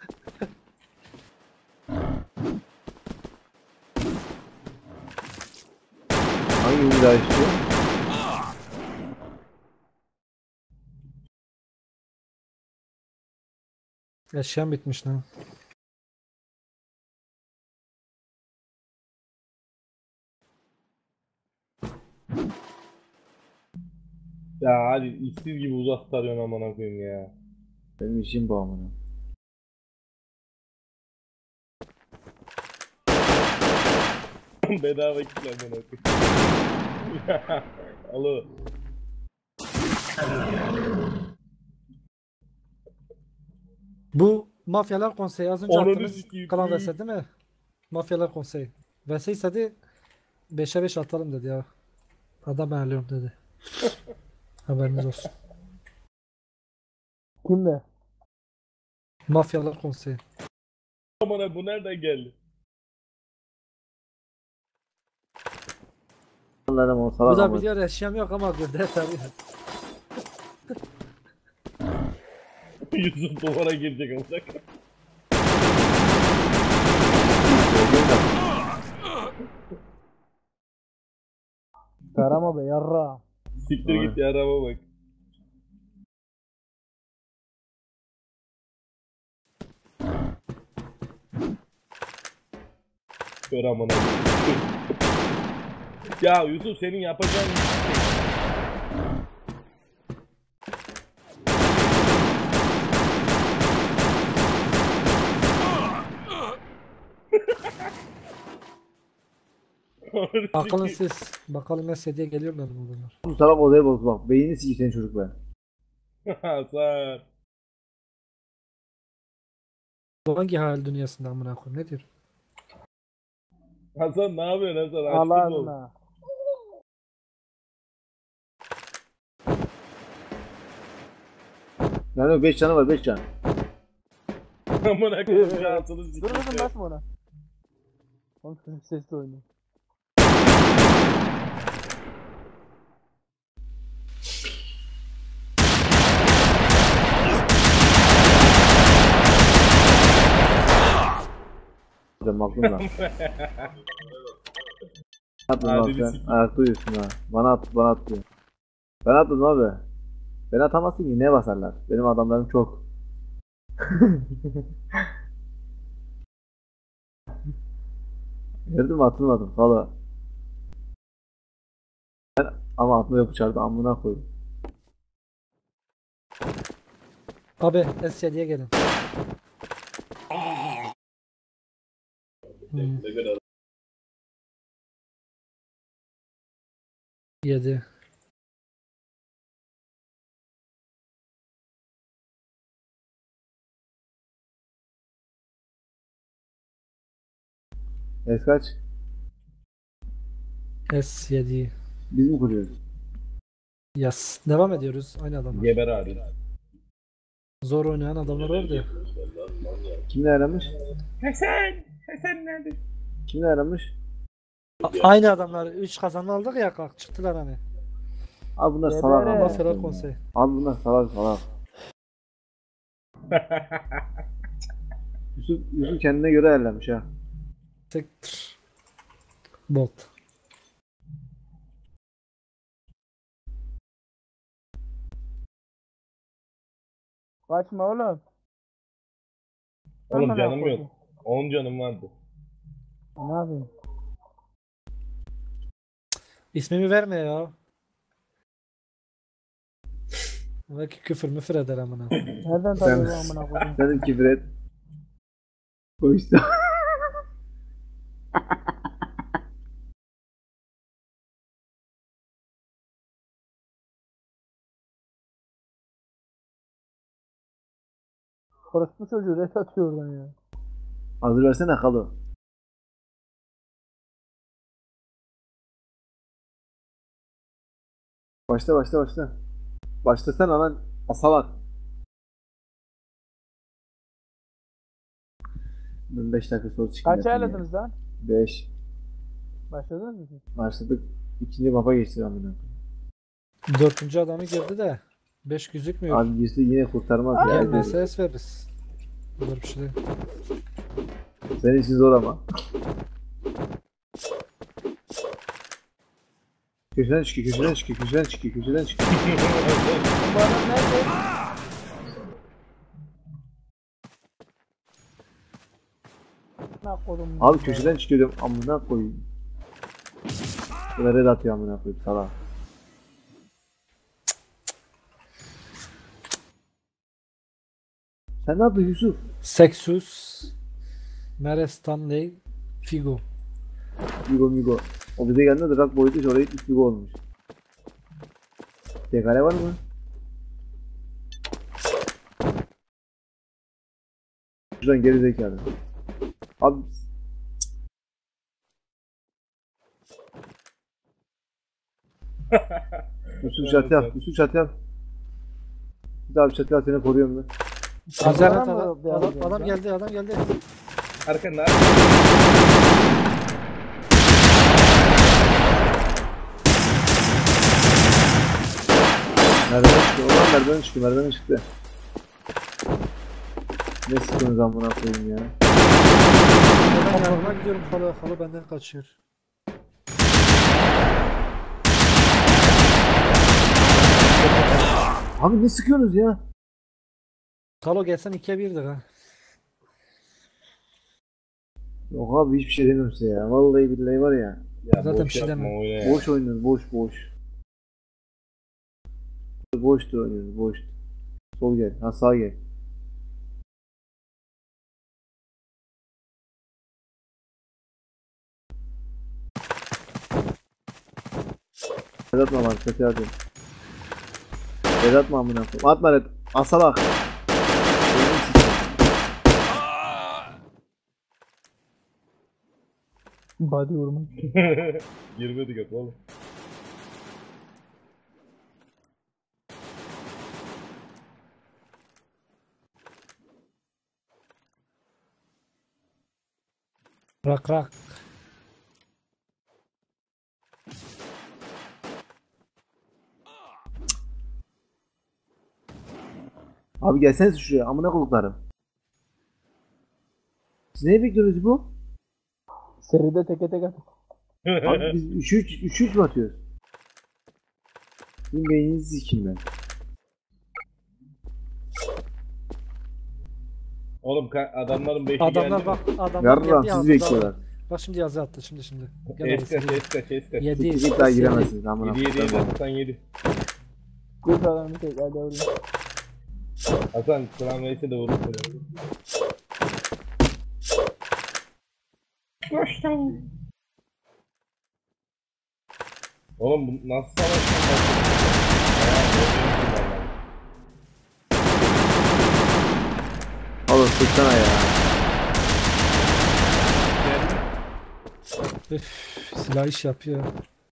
Hangi uğrağı istiyor? Eşyam bitmiş lan. Ya hadi işsiz gibi uzak tarıyorsun amına koyayım ya. Benim işim bu amına. Bedava kitle amına koyayım. Alo. Bu Mafyalar Konseyi az önce Onunu attığımız sikeyim. kalan vs değil mi? Mafyalar Konseyi. Vs istedi 5'e 5 atalım dedi ya. Adam ayarlıyorum dedi. Haberiniz olsun. Kimle? Mafyalar Konseyi. Amına bu nereden geldi? Allah'ım o Bu salak da amına. biliyor eşyam yok ama gövde tarıyor. Yusuf duvara girecek amına koyayım. Tarama be yarra. Siktir git ya araba bak. Kör amına. Ya Yusuf senin yapacağın Bakalım siz. Bakalım SD'ye geliyorlar mı bunlar? Bu salak odaya boz bak. Beynini sikeyim senin çocuk be. Hasan. Bu hangi hayal dünyasında amına koyayım? Ne diyor? Hasan ne yapıyorsun Hasan? Allah Açtın mı? adına. Yani 5 canı var 5 can. Amına koyayım şansını Dur sikeyim. kızım basma ona. Oğlum çocuk sesli oynuyor. Hocam aklımda. Atladın Hadi abi bir sen. sikeyim. Ayakta uyuyorsun ha. Bana at diyor. Ben atladım abi. Ben atamazsın ki neye basarlar? Benim adamlarım çok. Gördün mü atılmadım valla. Ama atma yok uçardı amına koyayım. Abi SD'ye gelin. Ne kadar 7. Es kaç? S7. Biz mi kuruyoruz? Yas. Devam ediyoruz. Aynı adamlar. Geber abi. Zor oynayan adamlar vardı ya. Kimle aramış? Hasan! Hasan nerede? Kimle aramış? Aynı adamlar 3 kazanma aldık ya kalk çıktılar hani. Abi bunlar Gebere. salak Ama ama. Ferhat konsey. Abi bunlar salak. Yusuf kendine göre ayarlamış ha. Sektir. Bot. Kaçma oğlum. Oğlum Amına canım koyayım. yok. 10 canım vardı. Ne yapayım? İsmimi verme ya. Belki küfür müfür eder amına. Nereden tanıyor bu amına koyayım? Senin küfür et. O işte. Orospu çocuğu ret atıyor oradan ya. Hazır versene Kalo. Başla. Başlasana lan. Asalak. Ben 5 dakika sonra çıkayım. Kaç ayarladınız lan? 5. Başladınız mı siz? Başladık. İkinci mapa geçti amına. 4. adamı girdi de 5 gözükmüyor. Abi girse yine kurtarmaz ya. Gelmezse es veririz. Böyle bir şey değil. Senin için zor ama. Köşeden çıkıyor. Bu adam nerede? Ne kodum? Abi köşeden çıkıyor diyorum. Amına koyayım. Böyle red atıyor amına koyayım salak. Sen ne yapıyorsun Yusuf? Sexus. Mere Stanley. Figo. Migo. O bize geldiğinde de rak boyutu oraya gitmiş Migo olmuş. Tekare var mı? Şuradan geri zekalı. Abi Yusuf çatı yap. Bir daha bir çatı yap seni koruyorum ben. Güzel Adam adam, mı bir adam adam geldi. Arkanda. Merdiven çıktı. Ne sıkıyorsunuz amına koyayım ya. Ben yanına gidiyorum. Halı benden kaçıyor. Abi ne sıkıyorsunuz ya? Kalo gelsen 2'ye 1'dir ha. Yok abi hiçbir şey demiyorum size ya. Vallahi billahi var ya. Ya Zaten bir boş şey yapma demiyorum. oyna ya. Boş oynuyoruz boş. Boştur oynuyoruz boş. Sol gel. Ha sağ gel. Vedat mı var? Kötü hadi. Vedat mı amına koyayım? Atma Vedat. Asalak. Body vurma. Girmedik hep oğlum. Rak rak. Abi gelseniz şuraya. Amına koyduklarım. Siz ne bekliyorsunuz bu? Seride teke tek at. Abi biz 3-3 mü atıyoruz? Sizin beyninizi sikeyim ben. Oğlum adamların 5'i Adamlar geldi. bak adamlar Yarram geldi sizi yazdı. bekliyorlar. Bak şimdi yazı attı şimdi. Gel abi, Eskaç. 7 Siktir daha giremezsiniz amına 7 koyayım. Hasan 7. Kurt adamı tek hadi vurayım. Hasan Klan Reis'e de vurursun. Boştayım. Oğlum bu nasıl savaş? Oğlum sıksana ya. Üf, silah iş yapıyor.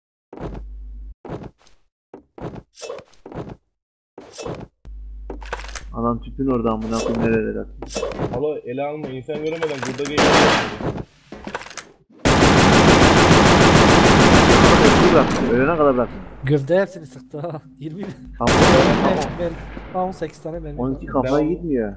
Adam tüpün orada amına koyayım nerelere atıyor. Alo ele alma insan göremeden burada değil. Öldü bıraktı. Ölene kadar bıraktı. Gövde hepsini sıktı ha. 20 Tamam. ben 18 tane mermi. 12 var. kafaya Ben- gitmiyor.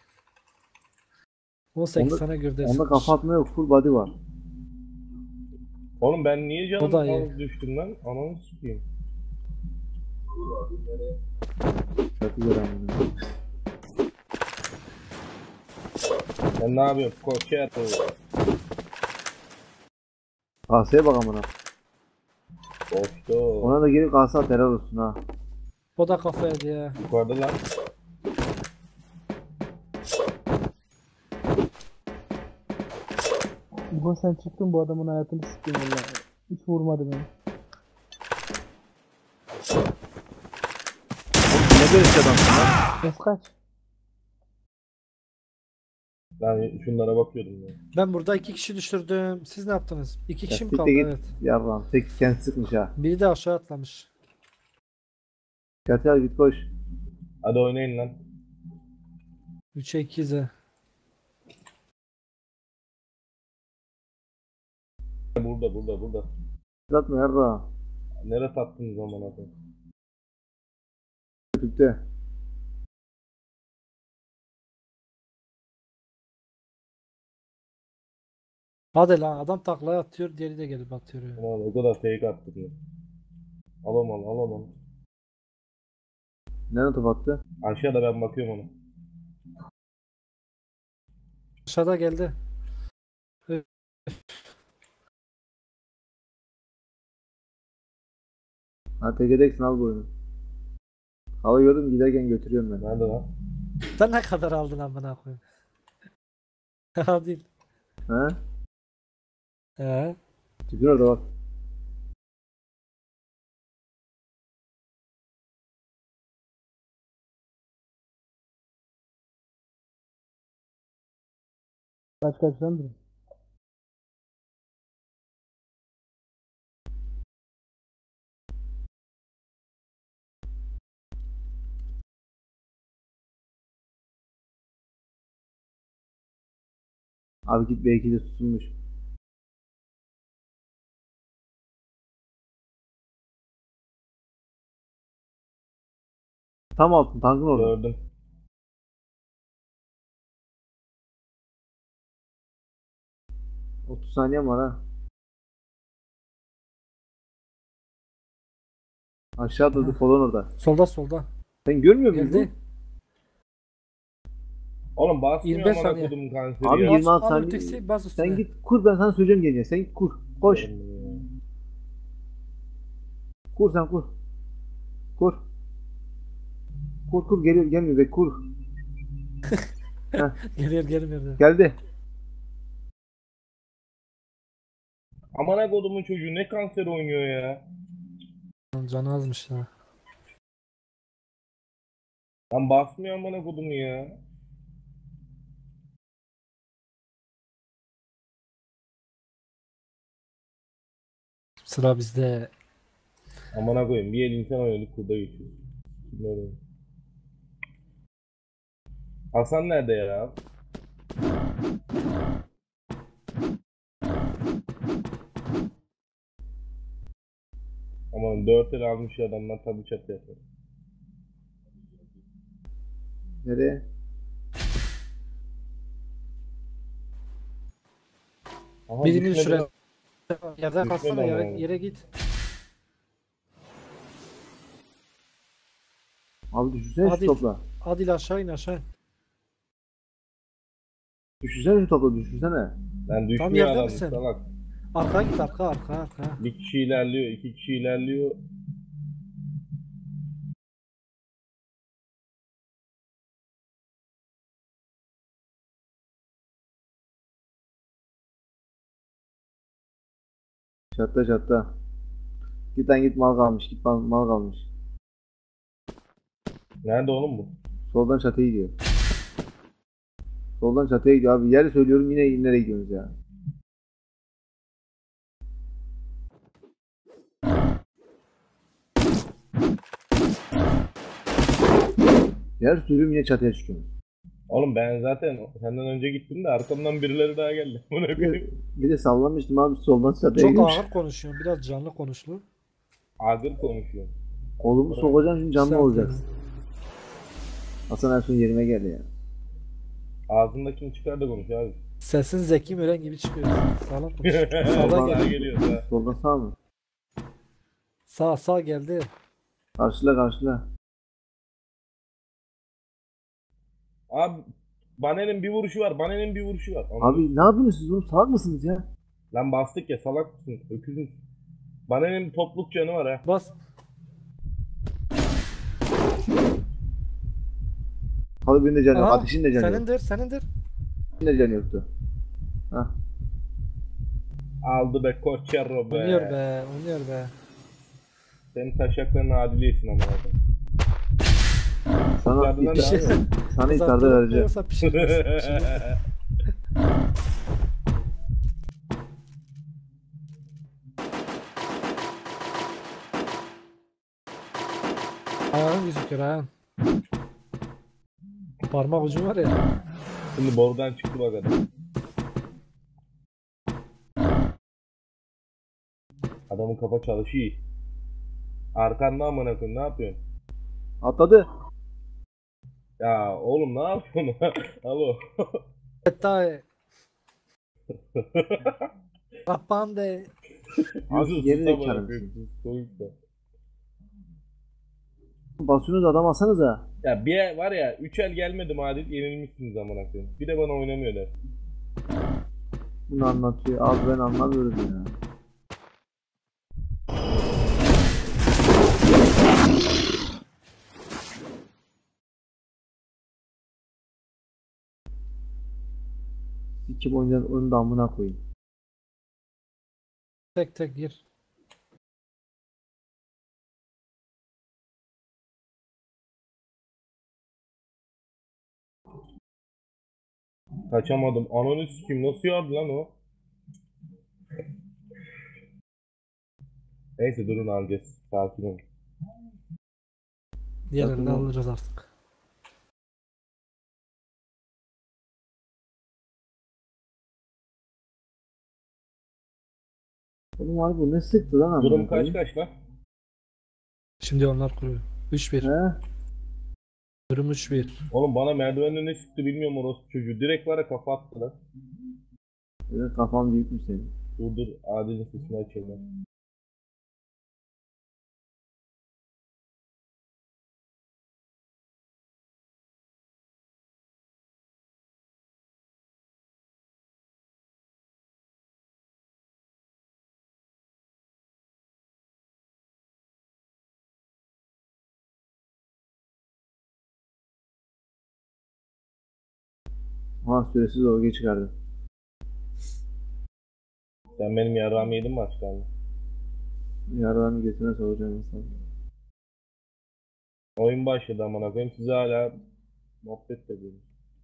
18 Onda- tane gövde Onda sıkmış. kafa atma yok. Full body var. Oğlum ben niye canım O da iyi. az düştüm lan? Ananı sikeyim. Kötü gören bunu. Sen ne yapıyorsun? Koçya at oğlum. Kaseye bak amına. Boşta. Ona da gelip kasa at helal olsun ha. O da kafaya diye. Yukarıda lan. Bu sen çıktın bu adamın hayatını sikeyim valla. Hiç vurmadı beni. Oğlum ne böyle şey adamsın lan? Ses kaç? Ben şunlara bakıyordum ya. Ben burada 2 kişi düşürdüm. Siz ne yaptınız? 2 kişi mi Siktir kaldı? git. Evet. Yarram. Tek kendi sıkmış ha. Biri de aşağı atlamış. Kötü hadi git koş. Hadi oynayın lan. 3'e 2'ze. Burada. Atma yarram. Nereye tattınız zaman abi? Tüpte. Hadi lan adam taklaya atıyor. Diğeri de gelip atıyor. ya. Ulan o kadar fake attım ya. Alamam. Nereden top attı? Aşağıda ben bakıyorum ona. Aşağıda geldi. Ha tegedeksin al bu oyunu. Hava gördüm giderken götürüyorum ben. Nerede lan? Sen ne kadar aldın amına koyayım? Adil. He? He. Tüpün orada bak. Kaç lan dur. Abi git belki de tutulmuş. Tam altın tankın orada. Gördüm. 30 saniye var ha. Aşağı durdu kolon orada. Solda. Sen görmüyor musun? Geldi. Oğlum basmıyor 25 amına saniye. kodumun kanseri Abi ya. 26 al saniye. ultisi, bas üstüne. Sen git kur, ben sana söyleyeceğim gelince. Sen git kur. Koş. Kur sen kur. Kur. Kur geliyor gelmiyor be kur. Geliyor gelmiyor. Geldi. Amına kodumun çocuğu ne kanser oynuyor ya. Canı azmış ya. Lan basmıyor amına kodumu ya. Sıra bizde. Amına koyayım bir el insan oynadık kurda geçiyor. Böyle. Hasan nerede ya? Aman 4 el almış adamlar tabii çatı yapıyor. Nereye? Aha, Birini düşmedi düşüre. lan. Yerde kalsana ama yere, yani. yere git. Abi düşünsene şu Hadi. topla. Adil aşağı in aşağı in. Düşünsene şu topla düşünsene. Lan düşmüyor yerde adam misin? salak. Arkaya git arka. Bir kişi ilerliyor, iki kişi ilerliyor. Çatta. Git lan git mal kalmış. Git mal kalmış. Nerede oğlum bu? Soldan çatıya gidiyor. Soldan çatıya gidiyor abi. Yeri söylüyorum yine nereye gidiyorsunuz ya? Yer söylüyorum yine çatıya çıkıyorsunuz. Oğlum ben zaten senden önce gittim de arkamdan birileri daha geldi. Buna koyayım. Bir de sallamıştım abi soldan çatıya Çok gidiyormuş. ağır konuşuyorsun. Biraz canlı konuşlu. Ağır konuşuyor. Kolumu sokacağım şimdi canlı Sen- olacaksın. Hasan en son yerime geldi ya. Ağzındakini çıkar da konuş abi. Sesin Zeki Müren gibi çıkıyor. Sağlam konuş. Sağdan Daha geldi. geliyor daha. Soldan sağ mı? Sağ geldi. Karşıla. Abi Baner'in bir vuruşu var. Baner'in bir vuruşu var. Abi ne yapıyorsunuz siz oğlum? Salak mısınız ya? Lan bastık ya salak mısın? Öküz müsün? Baner'in topluk canı var ha. Bas. Halı birinde canı yok. Aha, Ateşin de canı yok. senindir. Ateşin de canı yoktu. Hah. Aldı be Koçero be. Oynuyor be. Senin taşaklarını adil yesin ama adam. Sana Yardılar ithar, abi. sana ithar da Kızartma vereceğim. yoksa pişirmez. Ayağın gözüküyor ayağın. Parmak ucun var ya. Şimdi borudan çıktı bak adam. Adamın kafa çalışıyor. Arkanda amına koyayım ne yapıyorsun? Atladı. Ya oğlum ne yapıyorsun? Alo. Hatta kapan de. Abi Yüzü geri sus zekalı amına mısın? koyayım, soğuk da. Basıyorsunuz adam alsanıza. Ya bir var ya 3 el gelmedi Adil yenilmişsiniz amına koyayım. Bir de bana oynamıyorlar. Bunu anlatıyor. Abi ben anlamıyorum ya. Kim oynayan onun da amına koyayım. Tek gir. Kaçamadım. Ananı sikeyim nasıl yardı lan o? Neyse durun alacağız. Sakin olun. Diğerlerini Takımı- alırız artık. Oğlum abi bu ne sıktı lan amına Durum kaç koyayım? kaç lan? Şimdi onlar kuruyor. 3-1. He? Durum 3-1. Oğlum bana merdivenle ne sıktı bilmiyorum orospu çocuğu. Direkt var ya kafa attı lan. Evet, kafam büyükmüş senin. Dur Adil'in sesini açayım ben. Ha süresiz oraya çıkardı. Sen benim yarrağımı yedin mi açıkçası? Yararını götüne soracağım insan. Oyun başladı amına koyayım. Siz hala muhabbet ediyorsunuz.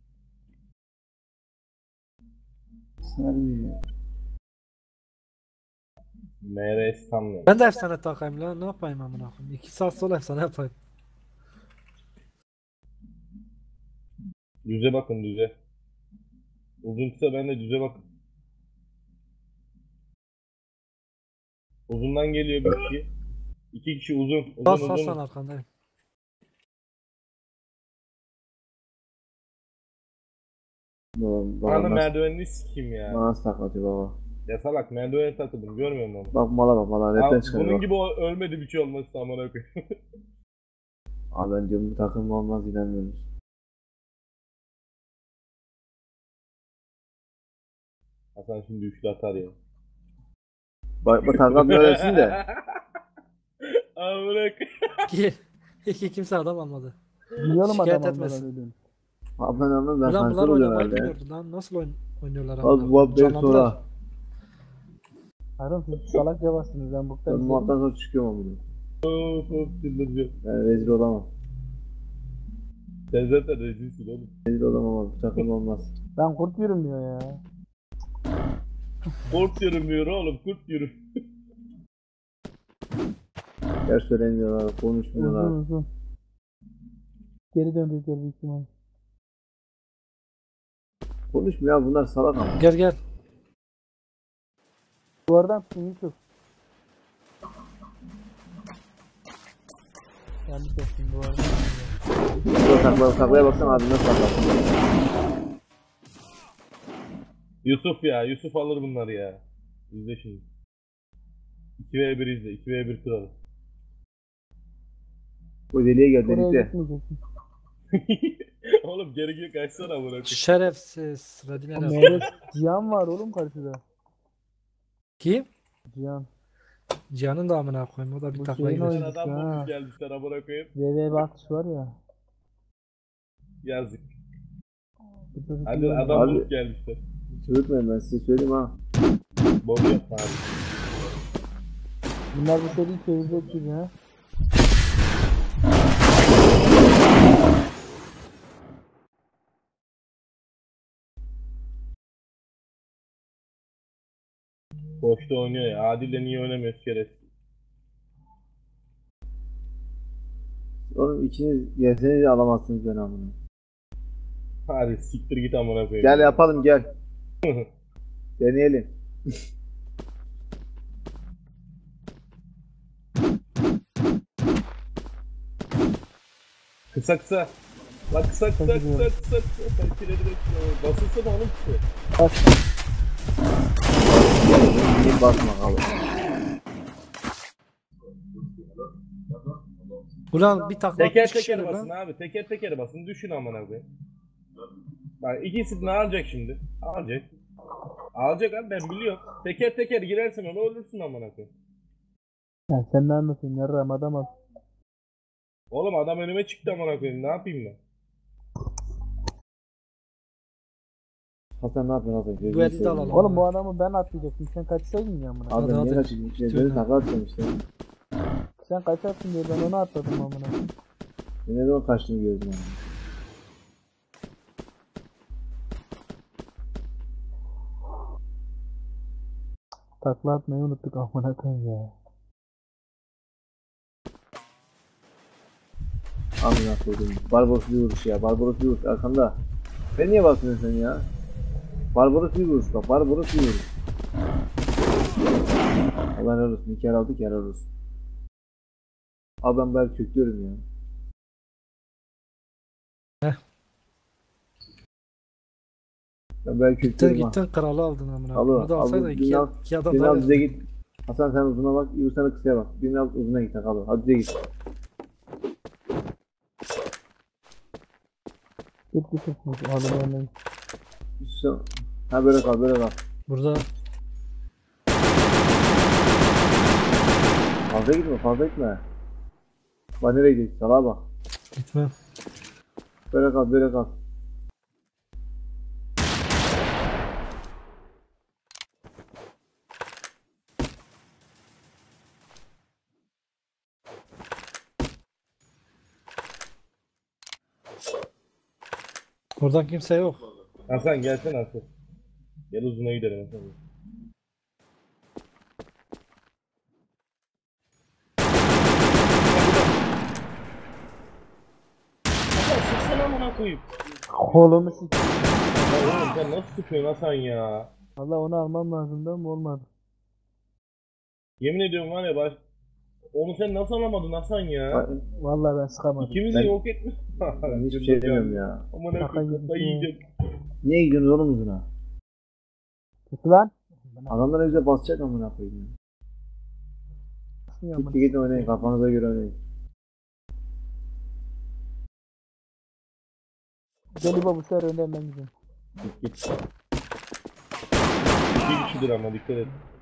Sarmıyor. MRS tam Ben de efsane takayım lan. Ne yapayım amına koyayım? 2 saat sonra efsane yapayım. Düze bakın düze. Uzun kısa ben de düze bakın. Uzundan geliyor bir kişi. İki kişi uzun. Bas Uzun Hasan uzun. arkandayım. Baba Anı nasıl, merdivenini sikeyim ya. nasıl taklatıyor baba. Ya salak merdivene takıldım görmüyor musun onu? Bak mala bak mala. Rapten Abi, çıkarıyor bunun bak. gibi ölmedi bir şey olması amına koyayım. Abi bence bu takım olmaz inanmıyoruz. Hasan şimdi üçlü atar ya. Bak bu takım böylesin de. Amına koyayım. İki kimse adam almadı. Biliyorum Şikayet adam etmesin. almadan ölüyorum. Abi ben anladım ben Ulan kanser bunlar oluyorum oynamayı herhalde. bilmiyordu lan. Nasıl oynuyorlar Az amına bu koyayım? ben Canlandılar. sonra. Harun siz salak cevapsınız ben Ben buktan muhattan sonra çıkıyorum ama bunu. Of çıldıracağım. Ben rezil olamam. Sen zaten rezilsin oğlum. Rezil olamam abi. Bu takım olmaz. Ben kurt yürümüyor ya. Kurt yürümüyor oğlum kurt yürü. Ders söylemiyorlar, Uzun konuşmuyorlar. uzun. Geri döndükleri büyük ihtimal. Konuşmuyor ya bunlar salak ama. Gel gel. Duvardan pingi çok. Yanlış yaptım duvardan. Burada taklaya baksana abi nasıl taklarsın. Yusuf ya Yusuf alır bunları ya. İzle şimdi. 2v1 izle 2v1 kralı. O deliye gel Oraya delikte. gitmeyeceksin. Oğlum geri geri kaçsana amına koyayım. Şerefsiz. Radimel abi. Meyve Cihan var oğlum karşıda. Kim? Cihan. Cihan'ın da amına koyayım. O da bir Bu takla şeyin gider. oyunu. Adam Ha. bulmuş gelmişler amına koyayım. VV bakış var ya. Yazık. Bu çocuk Hadi biliyor adam Abi. bulup gelmişler. Çığırtmayın ben size söyleyeyim ha. Boş yapma abi. Bunlar bu seriyi çevirecek gibi ha. Boşta oynuyor ya. Adil'le niye oynamıyoruz şerefsiz? Oğlum ikiniz gelseniz de alamazsınız beni amına. Hadi siktir git amına koyayım. Gel yapalım gel. Deneyelim. Kısa kısa. Lan kısa kısa kısa kısa kısa. Sen kire direkt basılsana oğlum kısa. İyi basma abi. Ulan bir takla Teker 3 kişi teker ölür basın lan. abi. Teker teker basın. Düşün amına koyayım. Bak ikisi ne alacak şimdi? Alacak. Alacak abi ben biliyorum. Teker teker girersin ona ölürsün amına koyayım. Ya sen ne anlatıyorsun yarram adam al. Oğlum adam önüme çıktı amına koyayım. Ne yapayım ben? Hasan ne yapıyorsun Hasan? Bu eli de alalım. Oğlum bu adamı ben atlayacaktım sen kaçsaydın ya amına. Abi Hadi, ben niye hadi. kaçayım? Bitti Beni öyle. takla atacağım işte. Sen kaçarsın diye ben onu atladım amına. Ben ne zaman kaçtığını gördüm yani. Takla atmayı unuttuk amına koyayım ya. Amına koydum. Barbaros bir vuruş ya. Barbaros bir vuruş arkanda. Ben niye bakıyorsun sen ya? Barbaros bir vuruş bak. Barbaros bir vuruş. Allah helal olsun. İki yer aldık helal olsun. Abi ben böyle köklüyorum ya. Ben böyle Gittin köklüyorum ha. gittin kralı aldın amına. Alo, Bunu da alsaydın abi, iki, Binal- iki adam Binal daha bize geldi. git. Hasan sen uzuna bak. Yunus sen de kısaya bak. Binal uzuna git. Hadi. Hadi bize git. Git git git. Hadi ben Sen... Ha böyle kal böyle kal. Burada Fazla gitme fazla gitme. Bak nereye gidiyorsun? Salağa bak. gitmem. Böyle kal böyle kal. Oradan kimse yok. Hasan gelsene Hasan. Gel uzuna gidelim Hasan. Hasan sıksana amına koyayım. Kolumu sik. Ya oğlum sen nasıl sıkıyorsun Hasan ya? Valla onu almam lazımdı ama olmadı. Yemin ediyorum var ya onu sen nasıl alamadın Hasan ya? Valla ben sıkamadım. İkimizi Ben- yok etmiş. Ben hiçbir şey demiyorum ya. Amına Şaka koyayım gibi kafayı şey. yiyecek. Niye gidiyorsunuz oğlum uzuna? Git lan. Adamlar bize basacak amına koyayım ya. Yaman. Gidin oynayın, kafanıza göre oynayın. Deli baba sen önden ben gidiyorum. Git. İki kişidir ama dikkat et.